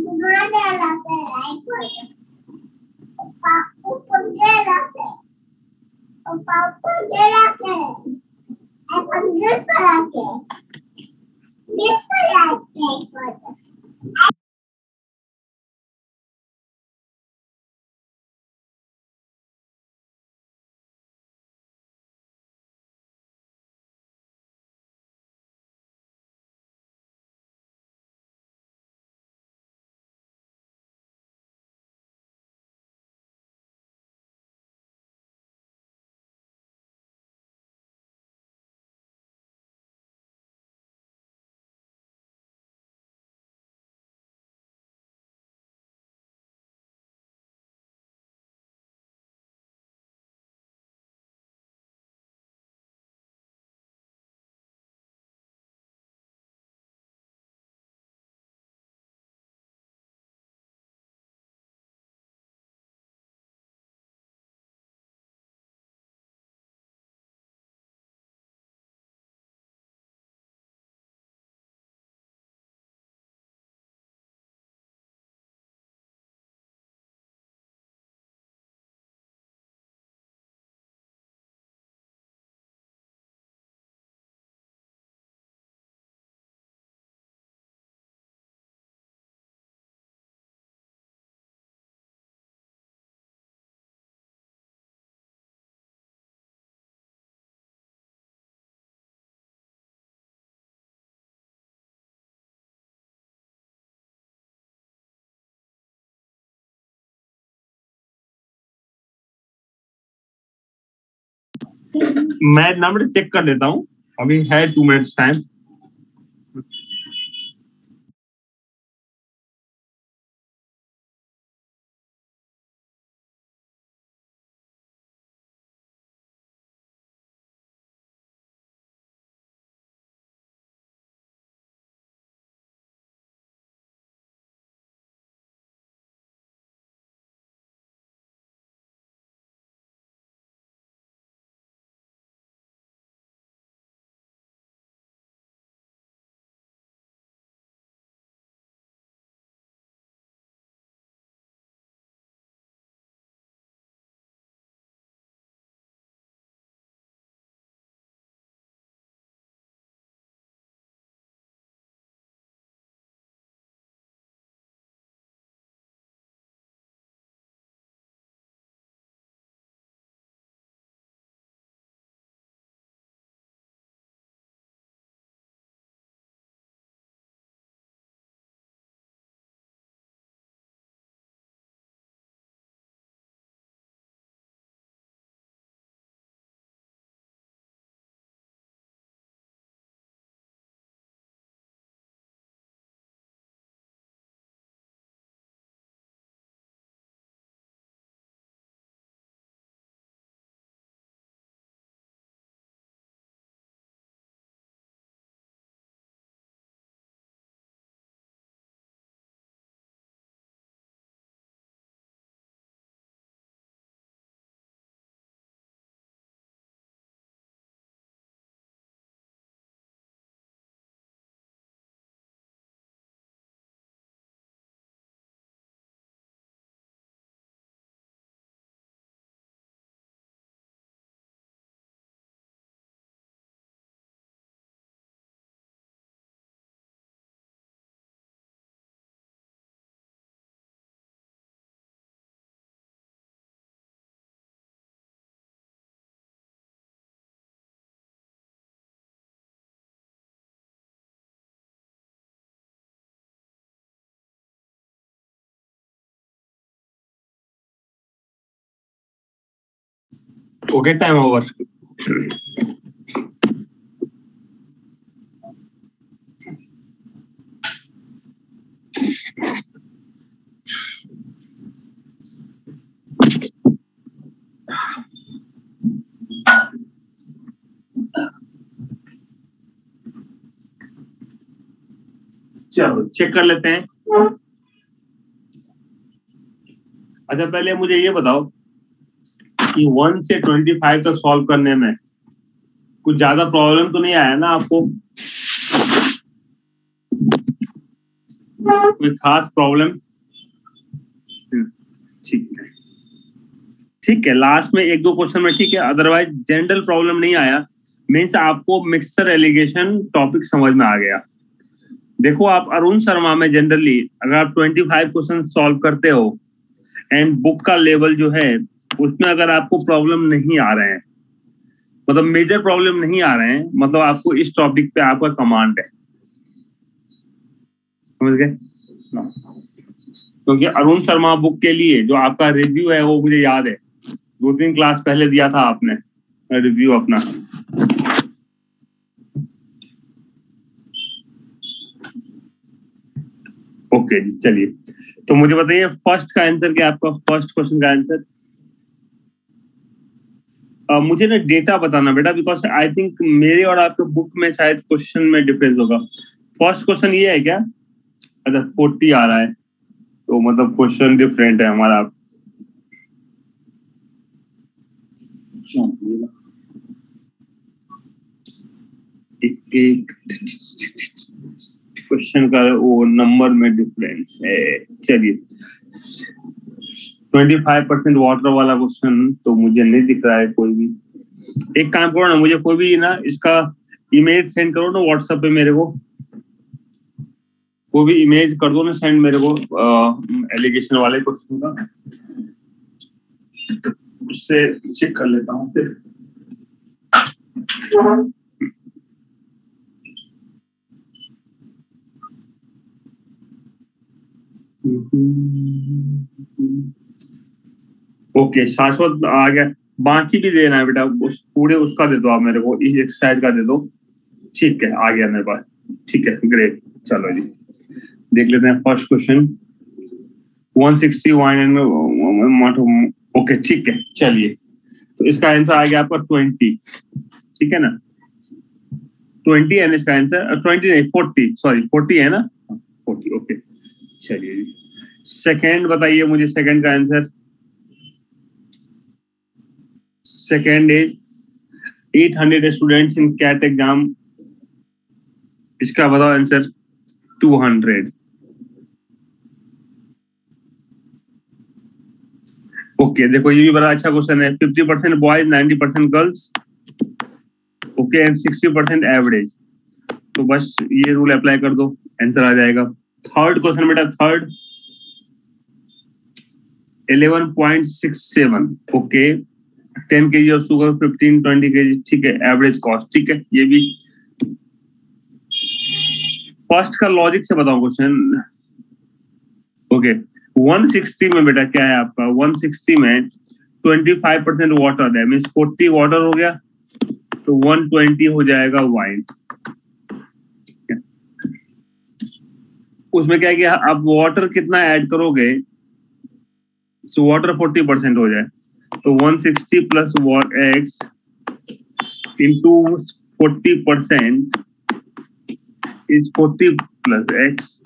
A: मैं नंबर चेक कर लेता हूँ, अभी है two minutes time. Okay, time over. चलो चेक कर लेते हैं। अच्छा, पहले मुझे ये बताओ कि वन से ट्वेंटी फाइव तक सॉल्व करने में कुछ ज्यादा प्रॉब्लम तो नहीं आया ना आपको? कोई खास प्रॉब्लम? ठीक है ठीक है, लास्ट में एक दो क्वेश्चन में ठीक है, अदरवाइज जनरल प्रॉब्लम नहीं आया। मीन्स आपको मिक्सचर एलिगेशन टॉपिक समझ में आ गया। देखो आप अरुण शर्मा में जनरली अगर आप पच्चीस क्वेश्चन सॉल्व करते हो एंड बुक का लेवल जो है उसमें अगर आपको प्रॉब्लम नहीं आ रहे हैं, मतलब मेजर प्रॉब्लम नहीं आ रहे हैं, मतलब आपको इस टॉपिक पे आपका कमांड है, समझ गए? क्योंकि अरुण शर्मा बुक के लिए जो आपका रिव्यू है वो मुझे याद है, दो तीन क्लास पहले दिया था आपने रिव्यू अपना। ओके जी, चलिए तो मुझे बताइए फर्स्ट का आंसर क्या है आपका? फर्स्ट क्वेश्चन का आंसर uh, मुझे ना डेटा बताना बेटा, बिकॉज आई थिंक मेरे और आपके बुक में शायद क्वेश्चन में डिफरेंस होगा। फर्स्ट क्वेश्चन ये है क्या? अच्छा फोर्टी आ रहा है, तो मतलब क्वेश्चन डिफरेंट है हमारा। एक एक क्वेश्चन का वो नंबर में डिफरेंस है। चलिए पच्चीस परसेंट वाटर वाला क्वेश्चन तो मुझे नहीं दिख रहा है कोई भी। एक काम करो ना, मुझे कोई भी ना इसका इमेज सेंड करो ना व्हाट्सएप पे मेरे को, कोई भी इमेज कर दो ना सेंड मेरे को एलिगेशन वाले क्वेश्चन का, उससे चेक कर लेता हूँ फिर। ओके शाश्वत आ गया, बाकी भी देना है बेटा, उस पूरे उसका दे दो आप मेरे को, इस एक्सरसाइज का दे दो। ठीक है आ गया मेरे पास, ठीक है ग्रेट। चलो जी देख लेते हैं first question one sixty one. Okay ठीक है, चलिए तो इसका आंसर आ गया आपका ट्वेंटी, ठीक है ना? ट्वेंटी है ना इसका आंसर? ट्वेंटी नहीं फोर्टी, सॉरी फोर्टी है ना? Forty okay. चलिए सेकंड बताइए मुझे, सेकंड का answer. Second is eight hundred students in CAT exam, इसका बताओ आंसर। To hundred. ओके देखो ये भी बड़ा अच्छा क्वेश्चन है। Fifty percent boys, ninety percent girls, okay and sixty percent average. तो बस ये रूल अप्लाई कर दो, आंसर आ जाएगा। थर्ड क्वेश्चन बेटा, third eleven point six seven, okay ten kg of sugar, fifteen twenty kg, ठीक है एवरेज कॉस्ट, ठीक है ये भी। फर्स्ट का लॉजिक से बताओ क्वेश्चन। ओके वन सिक्सटी में बेटा क्या है आपका? वन सिक्सटी में ट्वेंटी फाइव परसेंट वाटर है, मीन्स फोर्टी वाटर हो गया, तो वन ट्वेंटी हो जाएगा वाइन। उसमें क्या है कि आप वाटर कितना ऐड करोगे, तो वाटर फोर्टी परसेंट हो जाए, तो one sixty plus x into forty percent is forty plus x.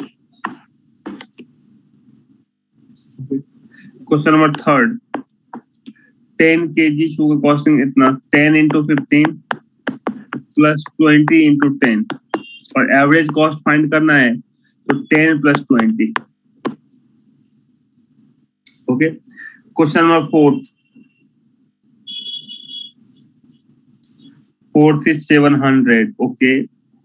A: Question number third, ten kg sugar costing इतना, ten into fifteen plus twenty into ten, और एवरेज कॉस्ट फाइंड करना है तो ten plus twenty. Okay question number fourth, fourth is seven hundred, okay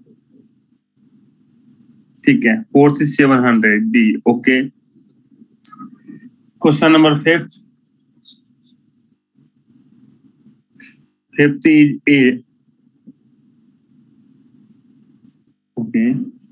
A: ठीक है fourth is seven hundred D, okay. Question number fifth, fifth is A, okay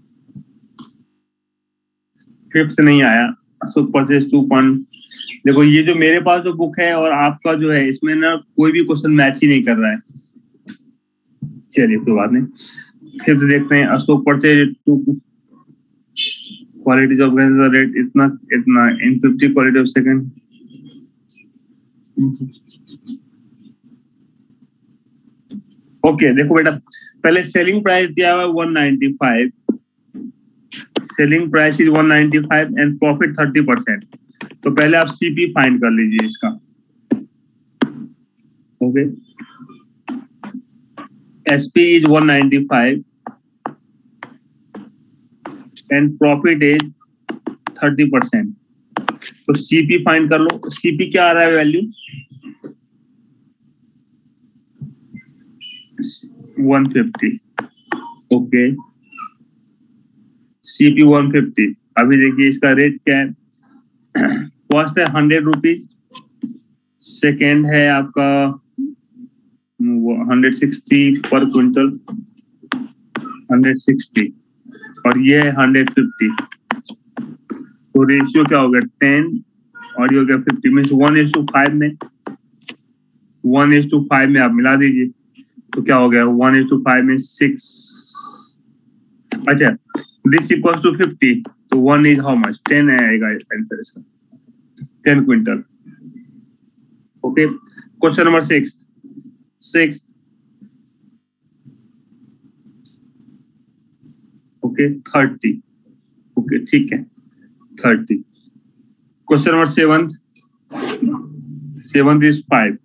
A: fifth नहीं आया, सो purchase two point. देखो ये जो मेरे पास जो बुक है और आपका जो है इसमें ना कोई भी क्वेश्चन मैच ही नहीं कर रहा है। चलिए कोई बात नहीं, फिफ्थ देखते हैं। Ashok purchase two qualities of rate इतना इतना in fifty quality of second. Okay देखो बेटा, पहले सेलिंग प्राइस दिया हुआ है one ninety five, selling price is one ninety five and profit thirty percent. तो पहले आप सीपी फाइंड कर लीजिए इसका, okay SP is one ninety five and profit is thirty percent. तो सीपी फाइंड कर लो। सीपी क्या आ रहा है value? One fifty. Okay, CP one fifty. अभी देखिए इसका रेट क्या है। फर्स्ट है हंड्रेड रुपीज, सेकेंड है आपका hundred sixty per quintal, hundred sixty, और ये है हंड्रेड फिफ्टी। तो रेशियो क्या हो गया? टेन और ये हो गया fifty. Means one is to five में, वन इज टू फाइव में आप मिला दीजिए तो क्या हो गया? वन इज टू फाइव में सिक्स। अच्छा, दिस इक्वल्स टू फिफ्टी, तो one is how much? Ten आएगा आंसर इसका, ten quintal. Okay, question number six six okay thirty. Okay ठीक है, thirty. Question number seven seven is five.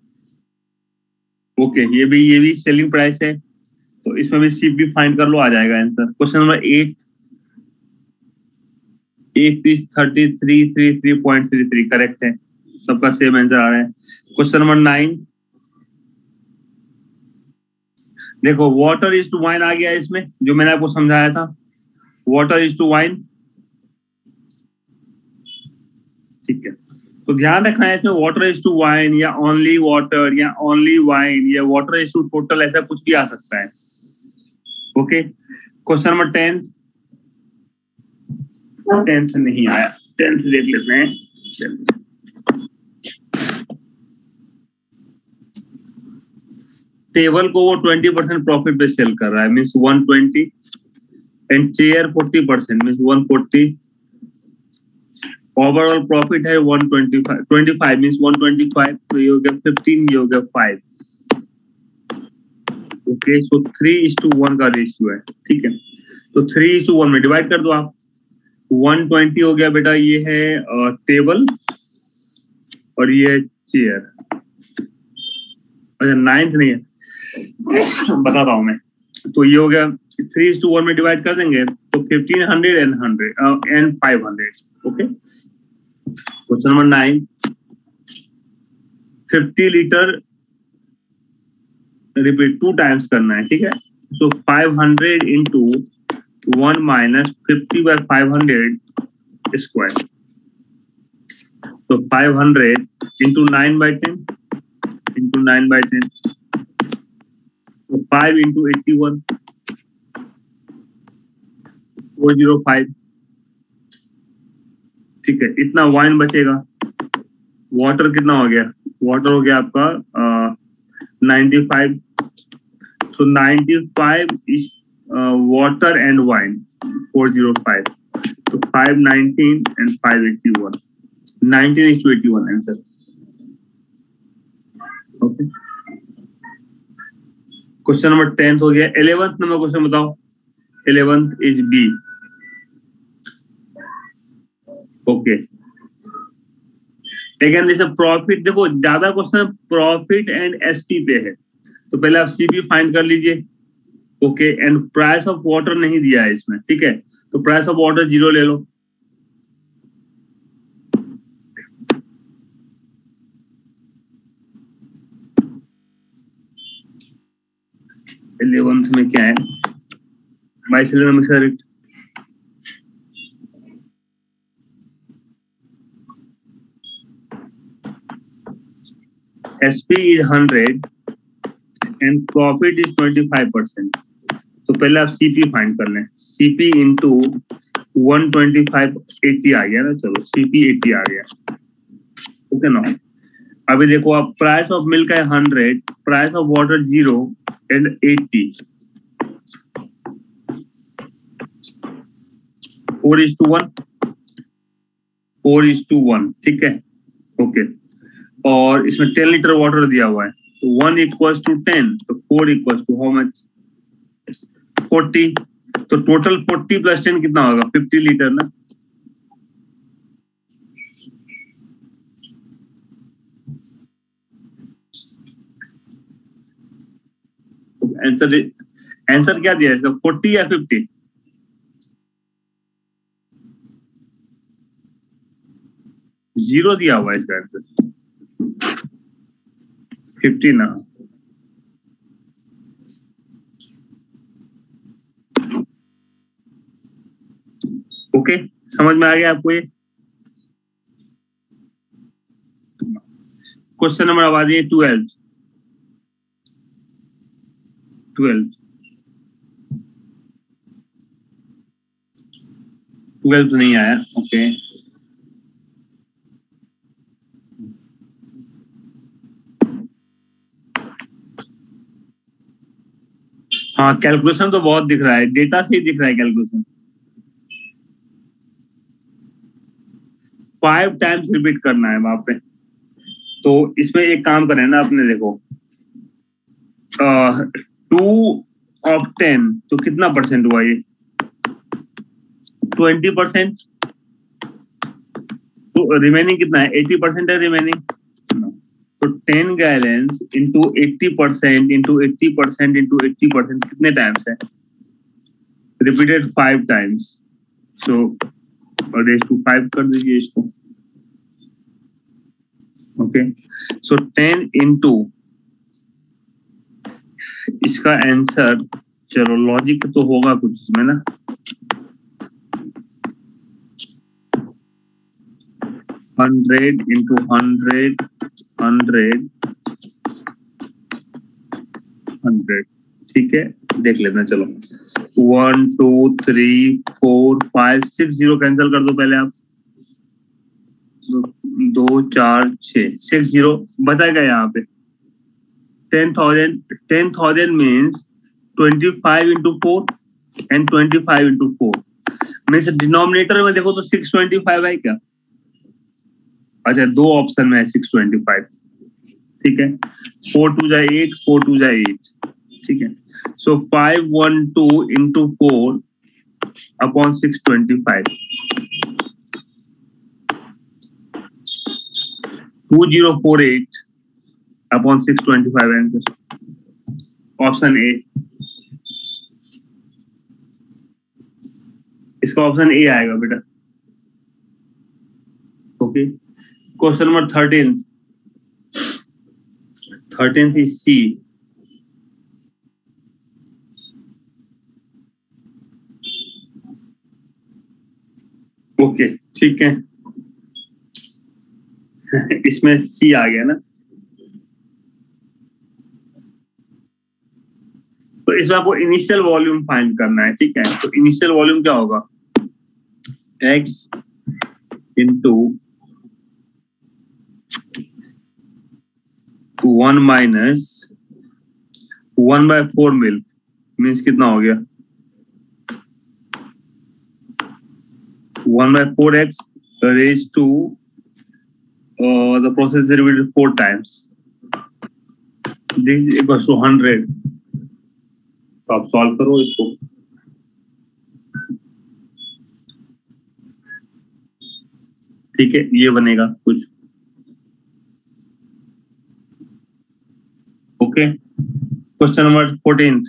A: Okay, ये भी ये भी सेलिंग प्राइस है, तो इसमें भी सीपी फाइंड कर लो, आ जाएगा answer. Question number eight eight is thirty three three three point three three, correct है, सबका सेम आंसर आ रहा है। क्वेश्चन नंबर नाइन, देखो वाटर इज टू वाइन आ गया इसमें, जो मैंने आपको समझाया था, वाटर इज टू वाइन। ठीक है, तो ध्यान रखना है इसमें वाटर इज टू वाइन या ओनली वाटर या ओनली वाइन या वाटर इज टू टोटल, ऐसा कुछ भी आ सकता है। Okay, question number tenth tenth नहीं आया, टेंथ देख लेते हैं। चलिए, टेबल को वो ट्वेंटी परसेंट प्रॉफिट पे सेल कर रहा है, means one twenty, and chair forty percent means one forty. Overall profit है one twenty five, twenty five means one twenty five, तो ये हो गया फिफ्टीन, ये हो गया five. Okay, so three is to one का रेशियो है। ठीक है, तो थ्री इज टू वन में डिवाइड कर दो आप। वन ट्वेंटी हो गया बेटा, ये है टेबल और ये है चेयर। अच्छा, नाइन्थ नहीं है, बता रहा हूं मैं। तो ये हो गया थ्री इज टू वन में डिवाइड कर देंगे तो fifteen hundred and hundred and five hundred. Okay, question number nine, fifty litre repeat two times करना है। ठीक है, so five hundred into one minus fifty by five hundred square, तो five hundred into nine by ten into nine by ten, तो five into eighty one, four zero five. ठीक है, इतना wine बचेगा। वाटर कितना हो गया? वाटर हो गया आपका नाइन्टी फाइव, तो ninety five is water and wine, four zero five, तो five nineteen and five eighty one, nineteen is to eighty one answer. Okay, question number tenth हो गया। इलेवेंथ नंबर क्वेश्चन बताओ। Eleventh is B. Okay, again जैसे profit, देखो ज्यादा question profit and SP पे है, तो पहले आप सीपी फाइंड कर लीजिए। Okay, and price of water नहीं दिया है इसमें। ठीक है, तो प्राइस ऑफ वाटर जीरो ले लो। इलेवेंथ में क्या है? By cylinder mixer rate, S P is one hundred and profit is twenty-five percent. तो पहले आप C P फाइंड कर लें। C P into one twenty five, eighty आ गया ना, चलो C P एट्टी आ गया। ओके ना, अभी देखो आप प्राइस ऑफ मिल्क है hundred, price of water zero and eighty, four is to one, four is to one. ठीक है, ओके, और इसमें टेन लीटर वाटर दिया हुआ है, तो वन इक्वल्स टू टेन, तो four equals to how much? Forty. तो टोटल फोर्टी प्लस टेन कितना होगा? फिफ्टी लीटर ना। आंसर आंसर क्या दिया है? फोर्टी या फिफ्टी? जीरो दिया हुआ है इसका आंसर, फिफ्टी ना। ओके, समझ में आ गया आपको ये? क्वेश्चन नंबर अब आ जाइए ट्वेल्थ। ट्वेल्थ ट्वेल्थ नहीं आया, ओके। हाँ, कैलकुलेशन तो बहुत दिख रहा है, डेटा से ही दिख रहा है कैलकुलेशन। फाइव टाइम्स रिपीट करना है वहां पे। तो इसमें एक काम करें ना अपने, देखो टू ऑफ टेन तो कितना परसेंट हुआ ये? Twenty percent. तो रिमेनिंग कितना है? एटी परसेंट है रिमेनिंग। तो ten gallons into eighty percent into eighty percent into eighty percent कितने टाइम्स है? Repeated five times. So raise to five कर दीजिए इसको। ओके, सो टेन इंटू, इसका आंसर, चलो लॉजिक तो होगा कुछ इसमें ना, hundred into hundred hundred hundred, ठीक है, देख लेते हैं। चलो one two three four five six, zero cancel कर दो पहले आप, दो चार छः, सिक्स जीरो बताएगा यहाँ पे। Ten thousand ten thousand means twenty five into four and twenty five into four means denominator में देखो तो सिक्स ट्वेंटी फाइव है क्या? अच्छा, दो ऑप्शन में है सिक्स ट्वेंटी फाइव, ठीक है। फोर टू जा एट, फोर टू जा एट, ठीक है। So five one two into four upon six twenty five, two zero four eight upon six twenty five answer option A. इसका option A आएगा बेटा। Okay, question number thirteen thirteen is C. Okay, ठीक है। इसमें सी आ गया ना, तो इसमें आपको इनिशियल वॉल्यूम फाइंड करना है, ठीक है। तो इनिशियल वॉल्यूम क्या होगा? X into one minus one by four milk means कितना हो गया? One by four x raise to the process derivative four times, this is equal to hundred. तो आप सॉल्व करो इसको। ठीक है, ये बनेगा कुछ। Okay, question number fourteen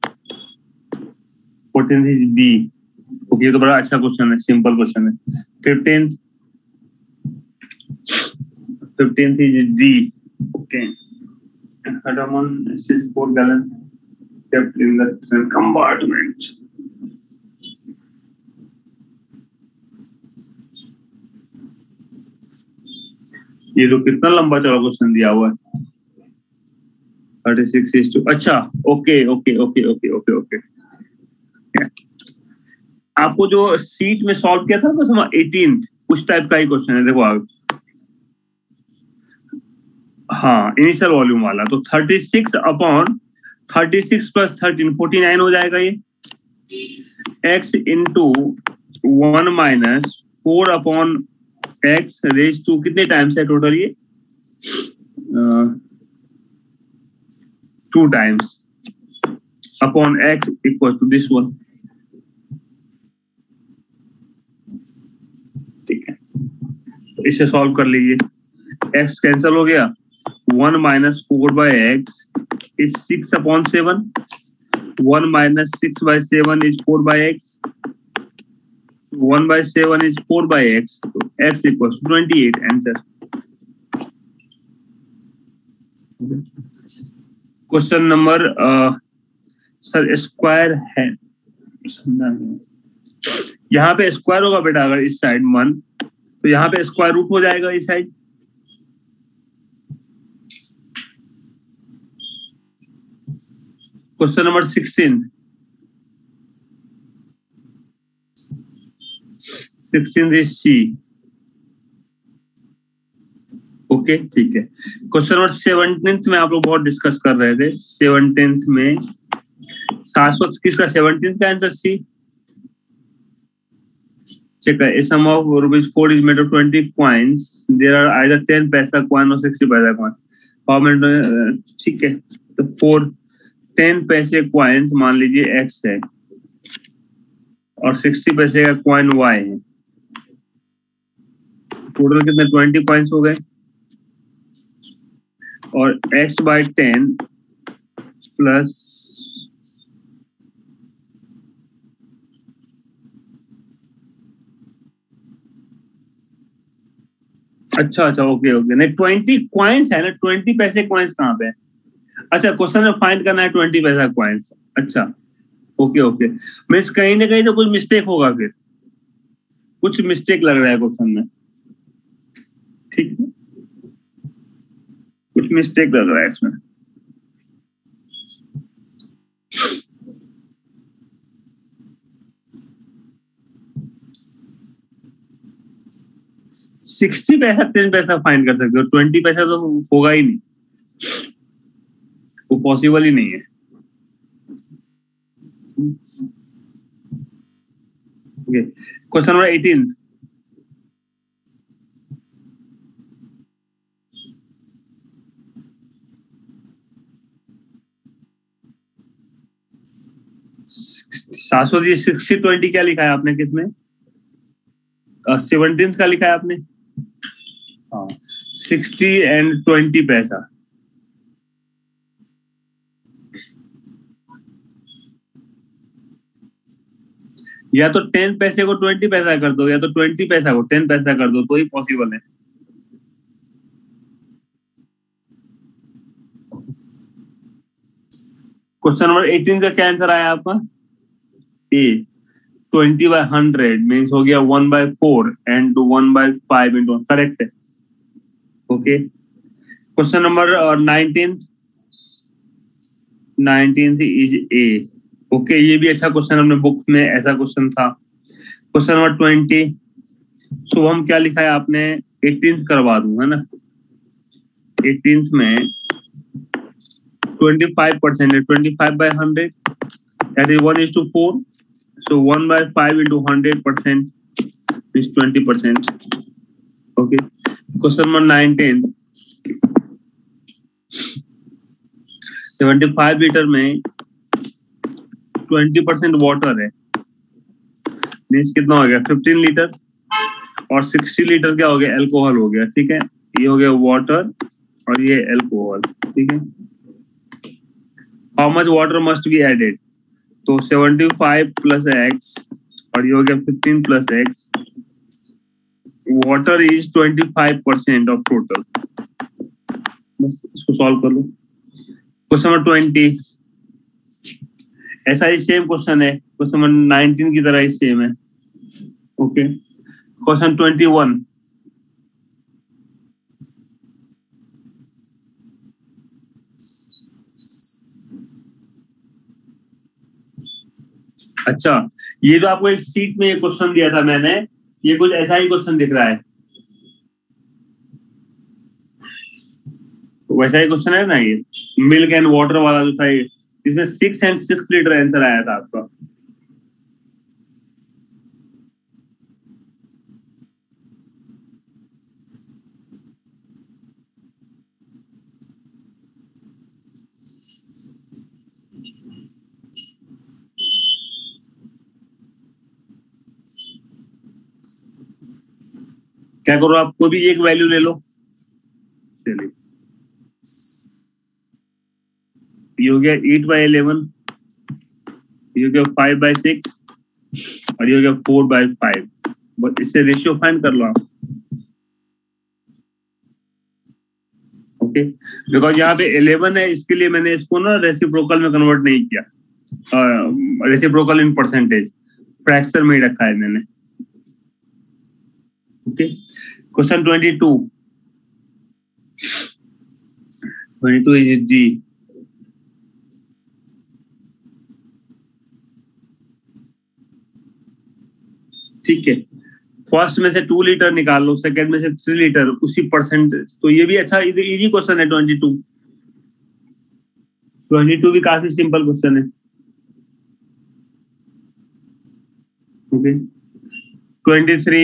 A: fourteen is B. Okay, ये तो बड़ा अच्छा क्वेश्चन है, सिंपल क्वेश्चन है। Fifteen fifteen is D. Okay, Hadamon is four gallons kept in the compartment. ये तो कितना लंबा चौड़ा क्वेश्चन दिया हुआ है, थर्टी सिक्स इज टू। अच्छा, okay okay okay okay okay okay आपको जो सीट में सॉल्व किया था ना एटीन, उस टाइप का ही क्वेश्चन है। देखो आप, हाँ, इनिशियल वॉल्यूम वाला। तो thirty six upon thirty six plus thirteen forty nine हो जाएगा ये। X into one minus four upon x raise two कितने टाइम्स है टोटल ये? Two times upon x equal to this one. ठीक है, तो इसे सॉल्व कर लीजिए। एक्स कैंसिल हो गया, one minus four by x is six upon seven, one minus six by seven is four by x, one by seven is four by x, तो x equal to twenty eight answer. Question number sir square है, यहाँ पे square होगा बेटा अगर इस side one, तो यहाँ पे स्क्वायर रूट हो जाएगा इस side. Question number sixteen, sixteen is C. Okay ठीक है। क्वेश्चन नंबर सेवनटीन्थ में आप लोग बहुत डिस्कस कर रहे थे, सेवनटीन्थ में शाश्वत किसका, सेवनटीन्थ का आंसर सी। चेक है, sum of rupees four is made of twenty coins, there are either ten paisa coin और sixty paisa coin, how many, ठीक है। तो फोर टेन पैसे कॉइन्स मान लीजिए एक्स है और सिक्सटी पैसे का कॉइन वाई है, टोटल कितने ट्वेंटी कॉइन्स हो गए, और x बाई टेन प्लस अच्छा अच्छा ओके ओके, नहीं ट्वेंटी कॉइन्स है ना, ट्वेंटी पैसे कॉइन्स कहाँ पे है? अच्छा क्वेश्चन में फाइंड करना है ट्वेंटी पैसा कॉइन्स, अच्छा ओके ओके। मीन्स कहीं ना कहीं तो कुछ मिस्टेक होगा, फिर कुछ मिस्टेक लग रहा है क्वेश्चन में, ठीक है, कुछ मिस्टेक लग रहा है इसमें। सिक्सटी पैसा टेन पैसा फाइंड कर सकते हो, ट्वेंटी पैसा तो होगा ही नहीं, वो पॉसिबल ही नहीं है। ओके क्वेश्चन नंबर एटीन, शाश्वत जी सिक्सटी ट्वेंटी क्या लिखा है आपने, किसमें सेवनटीन का लिखा है आपने, हाँ सिक्सटी एंड ट्वेंटी पैसा, या तो टेन पैसे को ट्वेंटी पैसा कर दो, या तो ट्वेंटी पैसा को टेन पैसा कर दो, तो ही पॉसिबल है। क्वेश्चन नंबर एटीन का क्या आंसर आया आपका, A twenty by hundred means हो गया one by four and one by five into one, correct है। Okay question number nineteen, nineteen is A, okay ये भी अच्छा क्वेश्चन, हमने बुक में ऐसा क्वेश्चन था। क्वेश्चन नंबर ट्वेंटी, शुभम क्या लिखा है आपने, एटीन करवा दूं है ना, एटीन में ट्वेंटी फाइव परसेंट है, twenty five by hundred that is one is to four, so one by five into one hundred percent is twenty percent. Okay. Question number nineteen. seventy-five litre में twenty percent water है, means कितना हो गया fifteen litre, और sixty litre क्या हो गया, alcohol हो गया, ठीक है। ये हो गया वाटर और ये अल्कोहल, ठीक है। How much water must be added, तो सेवेंटी फाइव प्लस एक्स और ये हो गया fifteen plus x, water is twenty five percent of total. बस इसको सॉल्व कर लो। क्वेश्चन नंबर ट्वेंटी, ऐसा ही सेम क्वेश्चन है, क्वेश्चन नंबर नाइनटीन की तरह ही सेम है। ओके क्वेश्चन ट्वेंटी वन, अच्छा ये तो आपको एक सीट में ये क्वेश्चन दिया था मैंने, ये कुछ ऐसा ही क्वेश्चन दिख रहा है, वैसा ही क्वेश्चन है ना ये, मिल्क एंड वाटर वाला जो था ये, इसमें six and six litre answer आया था आपका। क्या करो आप, कोई भी एक वैल्यू ले लो, चलिए ये हो गया एट बाई इलेवन, ये हो गया फाइव बाई सिक्स और ये हो गया फोर बाई फाइव। बस इससे रेशियो फाइंड कर लो आप। ओके, बिकॉज यहाँ पे इलेवन है, इसके लिए मैंने इसको ना रेसिप्रोकल में कन्वर्ट नहीं किया, रेसिप्रोकल इन परसेंटेज, फ्रैक्शन में ही रखा है मैंने। Okay, question twenty two twenty two is D. ठीक है, फर्स्ट में से टू लीटर निकाल लो, सेकंड में से थ्री लीटर, उसी परसेंट। तो ये भी अच्छा इजी क्वेश्चन है ट्वेंटी टू। ट्वेंटी टू भी काफी सिंपल क्वेश्चन है। ओके, ट्वेंटी थ्री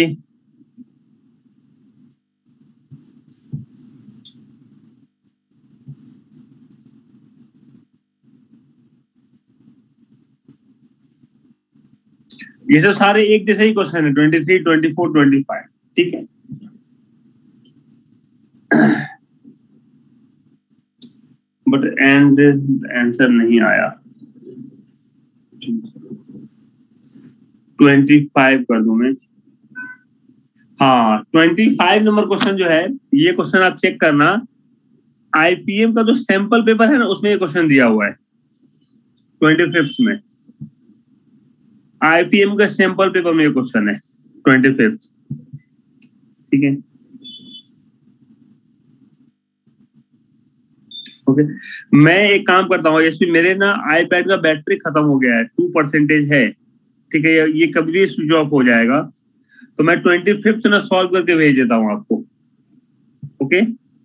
A: ये सब सारे एक जैसे ही क्वेश्चन है, twenty three, twenty four, twenty five. ठीक है, बट एंड आंसर नहीं आया। ट्वेंटी फाइव कर दूं मैं। हाँ, ट्वेंटी फाइव नंबर क्वेश्चन जो है, ये क्वेश्चन आप चेक करना, आईपीएम का जो सैंपल पेपर है ना, उसमें ये क्वेश्चन दिया हुआ है ट्वेंटी फिफ्थ में। आईपीएम का सैंपल पेपर में ये क्वेश्चन है ट्वेंटी फिफ्थ। ठीक है, ओके, मैं एक काम करता हूँ, यशवी मेरे ना आईपैड का बैटरी खत्म हो गया है, टू परसेंटेज है। ठीक है, ये कभी भी स्विच ऑफ हो जाएगा, तो मैं ट्वेंटी फिफ्थ ना सॉल्व करके भेज देता हूँ आपको। ओके,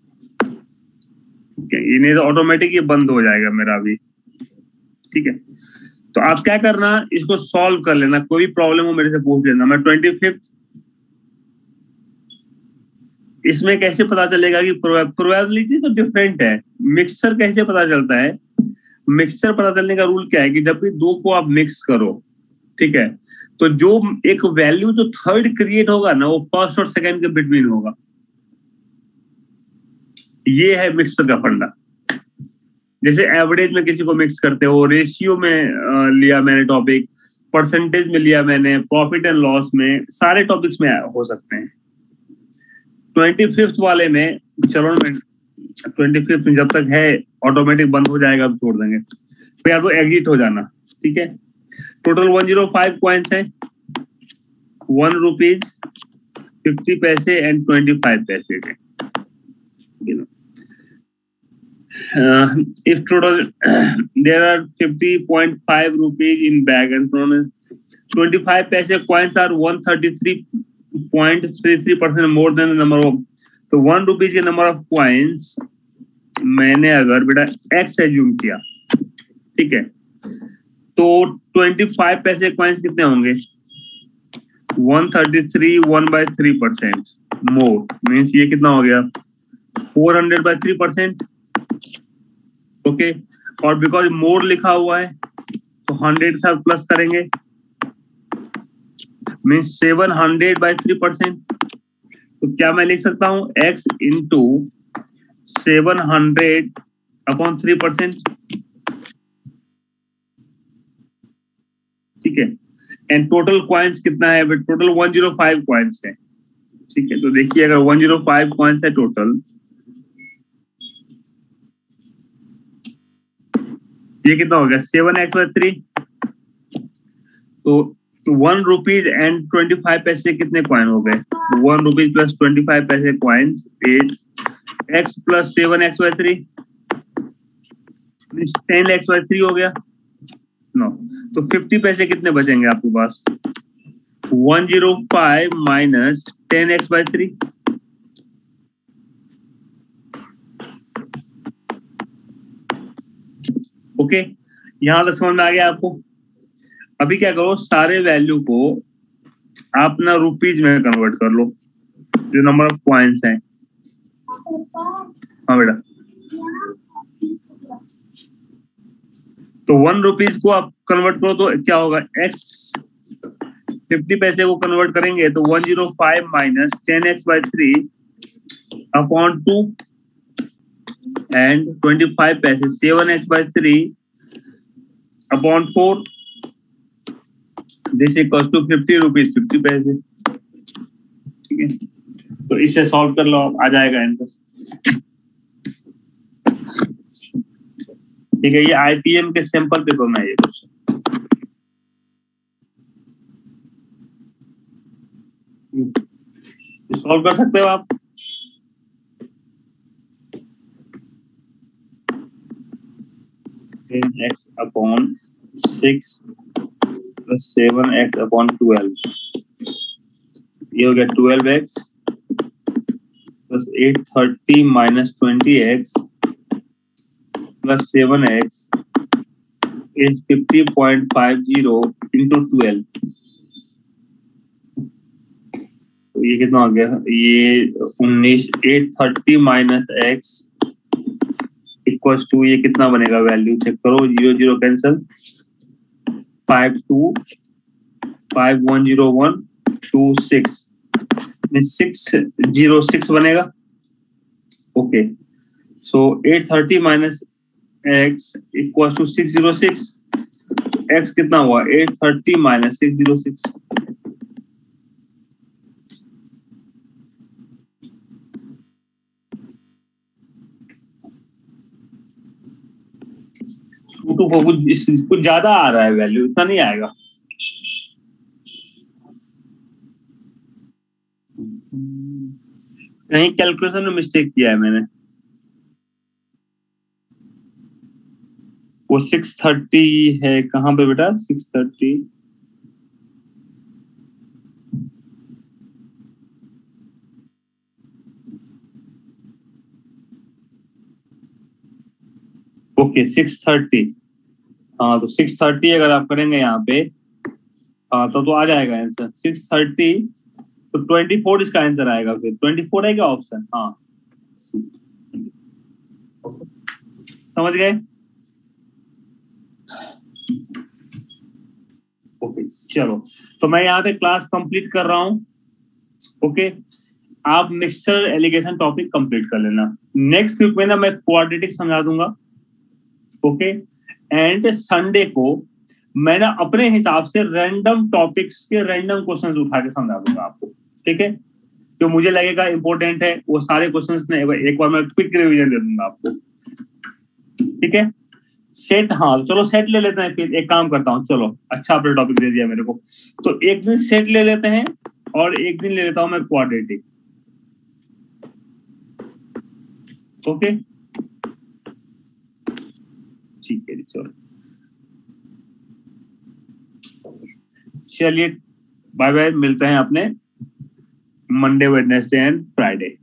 A: ये नहीं तो ऑटोमेटिक ये बंद हो जाएगा मेरा अभी। ठीक है, तो आप क्या करना, इसको सॉल्व कर लेना, कोई प्रॉब्लम हो मेरे से पूछ लेना। मैं ट्वेंटी फिफ्थ, इसमें कैसे पता चलेगा कि प्रोबेबिलिटी तो डिफरेंट है, मिक्सचर कैसे पता चलता है? मिक्सचर पता चलने का रूल क्या है कि जब भी दो को आप मिक्स करो, ठीक है, तो जो एक वैल्यू जो थर्ड क्रिएट होगा ना, वो फर्स्ट और सेकंड के बिटवीन होगा। ये है मिक्सचर का फंडा। जैसे एवरेज में किसी को मिक्स करते हो, रेशियो में लिया मैंने टॉपिक, परसेंटेज में लिया मैंने, प्रॉफिट एंड लॉस में, सारे टॉपिक्स में हो सकते हैं। ट्वेंटी फिफ्थ वाले में चलो, ट्वेंटी फिफ्थ में जब तक है ऑटोमेटिक बंद हो जाएगा, अब छोड़ देंगे, फिर आपको एग्जिट हो जाना। ठीक है, total one zero five coins है, वन रुपीज फिफ्टी पैसे एंड ट्वेंटी फाइव पैसे के। Uh, if total there are fifty point five rupees in bag and twenty-five paise coins are one hundred thirty-three point three three percent more than the number of, तो one rupees के number of coins मैंने अगर बेटा x assume किया, ठीक है, तो twenty-five पैसे coins कितने होंगे? one thirty-three one by three percent more, means ये कितना हो गया? four hundred by three percent। Okay, और बिकॉज मोर लिखा हुआ है तो हंड्रेड के साथ प्लस करेंगे, means seven hundred by three percent. तो क्या मैं लिख सकता हूं? X into seven hundred upon three percent. ठीक है, एंड टोटल कॉइन्स कितना है? Total one zero five coins है। ठीक है, तो देखिए अगर वन जीरो फाइव कॉइन्स है टोटल, ये कितना हो गया? Seven x by three. तो one rupees and twenty five पैसे कितने कॉइन हो गए? One rupees plus twenty five पैसे coins is x plus seven x by three, ten x by three हो गया। नो, तो फिफ्टी पैसे कितने बचेंगे आपके पास? One zero five minus ten x by three. Okay, यहां तक समझ में आ गया आपको? अभी क्या करो, सारे वैल्यू को आप ना रुपीज में कन्वर्ट कर लो, जो नंबर ऑफ कॉइन्स हैं। हाँ बेटा, तो वन रुपीज को आप कन्वर्ट करो तो क्या होगा? एक्स फिफ्टी पैसे को कन्वर्ट करेंगे तो one zero five minus ten x by three upon two and twenty five पैसे seven x by three upon four. This equals to fifty rupees fifty पैसे, ठीक है। तो इससे सॉल्व कर लो, आ जाएगा आंसर, ठीक है। ये आईपीएम के सैंपल पेपर में है ये क्वेश्चन। सॉल्व कर सकते हो आप। Ten x upon six plus seven x upon twelve, ये हो गया twelve x plus eight thirty minus twenty x plus seven x is fifty point five zero into twelve. तो ये कितना हो गया, ये उन्नीस, eight thirty minus x equals to, ये कितना बनेगा, वैल्यू चेक करो, zero zero cancel, five two five one zero one two six, six zero six बनेगा। Okay, so eight thirty minus x equals to six zero six, एक्स कितना हुआ, eight thirty minus six zero six, कुछ कुछ ज्यादा आ रहा है value, इतना नहीं आएगा। कहीं कैलकुलेशन में मिस्टेक किया है मैंने। वो सिक्स थर्टी है कहाँ पे बेटा, six thirty, okay six thirty, हाँ तो सिक्स थर्टी अगर आप करेंगे यहाँ पे, हाँ तो तो आ जाएगा आंसर सिक्स थर्टी, तो ट्वेंटी फोर इसका आंसर आएगा। फिर ट्वेंटी फोर है क्या ऑप्शन, हाँ समझ गए। ओके चलो, तो मैं यहाँ पे क्लास कंप्लीट कर रहा हूँ। ओके, आप मिक्सचर एलिगेशन टॉपिक कंप्लीट कर लेना। नेक्स्ट वीक में ना मैं क्वाड्रेटिक समझा दूंगा। ओके, एंड संडे को मैं ना अपने हिसाब से रैंडम टॉपिक्स के रैंडम क्वेश्चंस उठा के समझा दूंगा आपको, ठीक है। जो मुझे लगेगा इंपॉर्टेंट है वो सारे क्वेश्चंस ने एक बार मैं क्विक रिवीजन दे दूंगा आपको, ठीक है। सेट, हाँ चलो सेट ले लेते हैं। फिर एक काम करता हूँ, चलो अच्छा आपने टॉपिक दे दिया मेरे को, तो एक दिन सेट ले लेते हैं और एक दिन ले लेता हूं मैं क्वाड्रेटिक। ओके ठीक है, चलो चलिए बाय बाय, मिलते हैं अपने मंडे वेडनेसडे एंड फ्राइडे।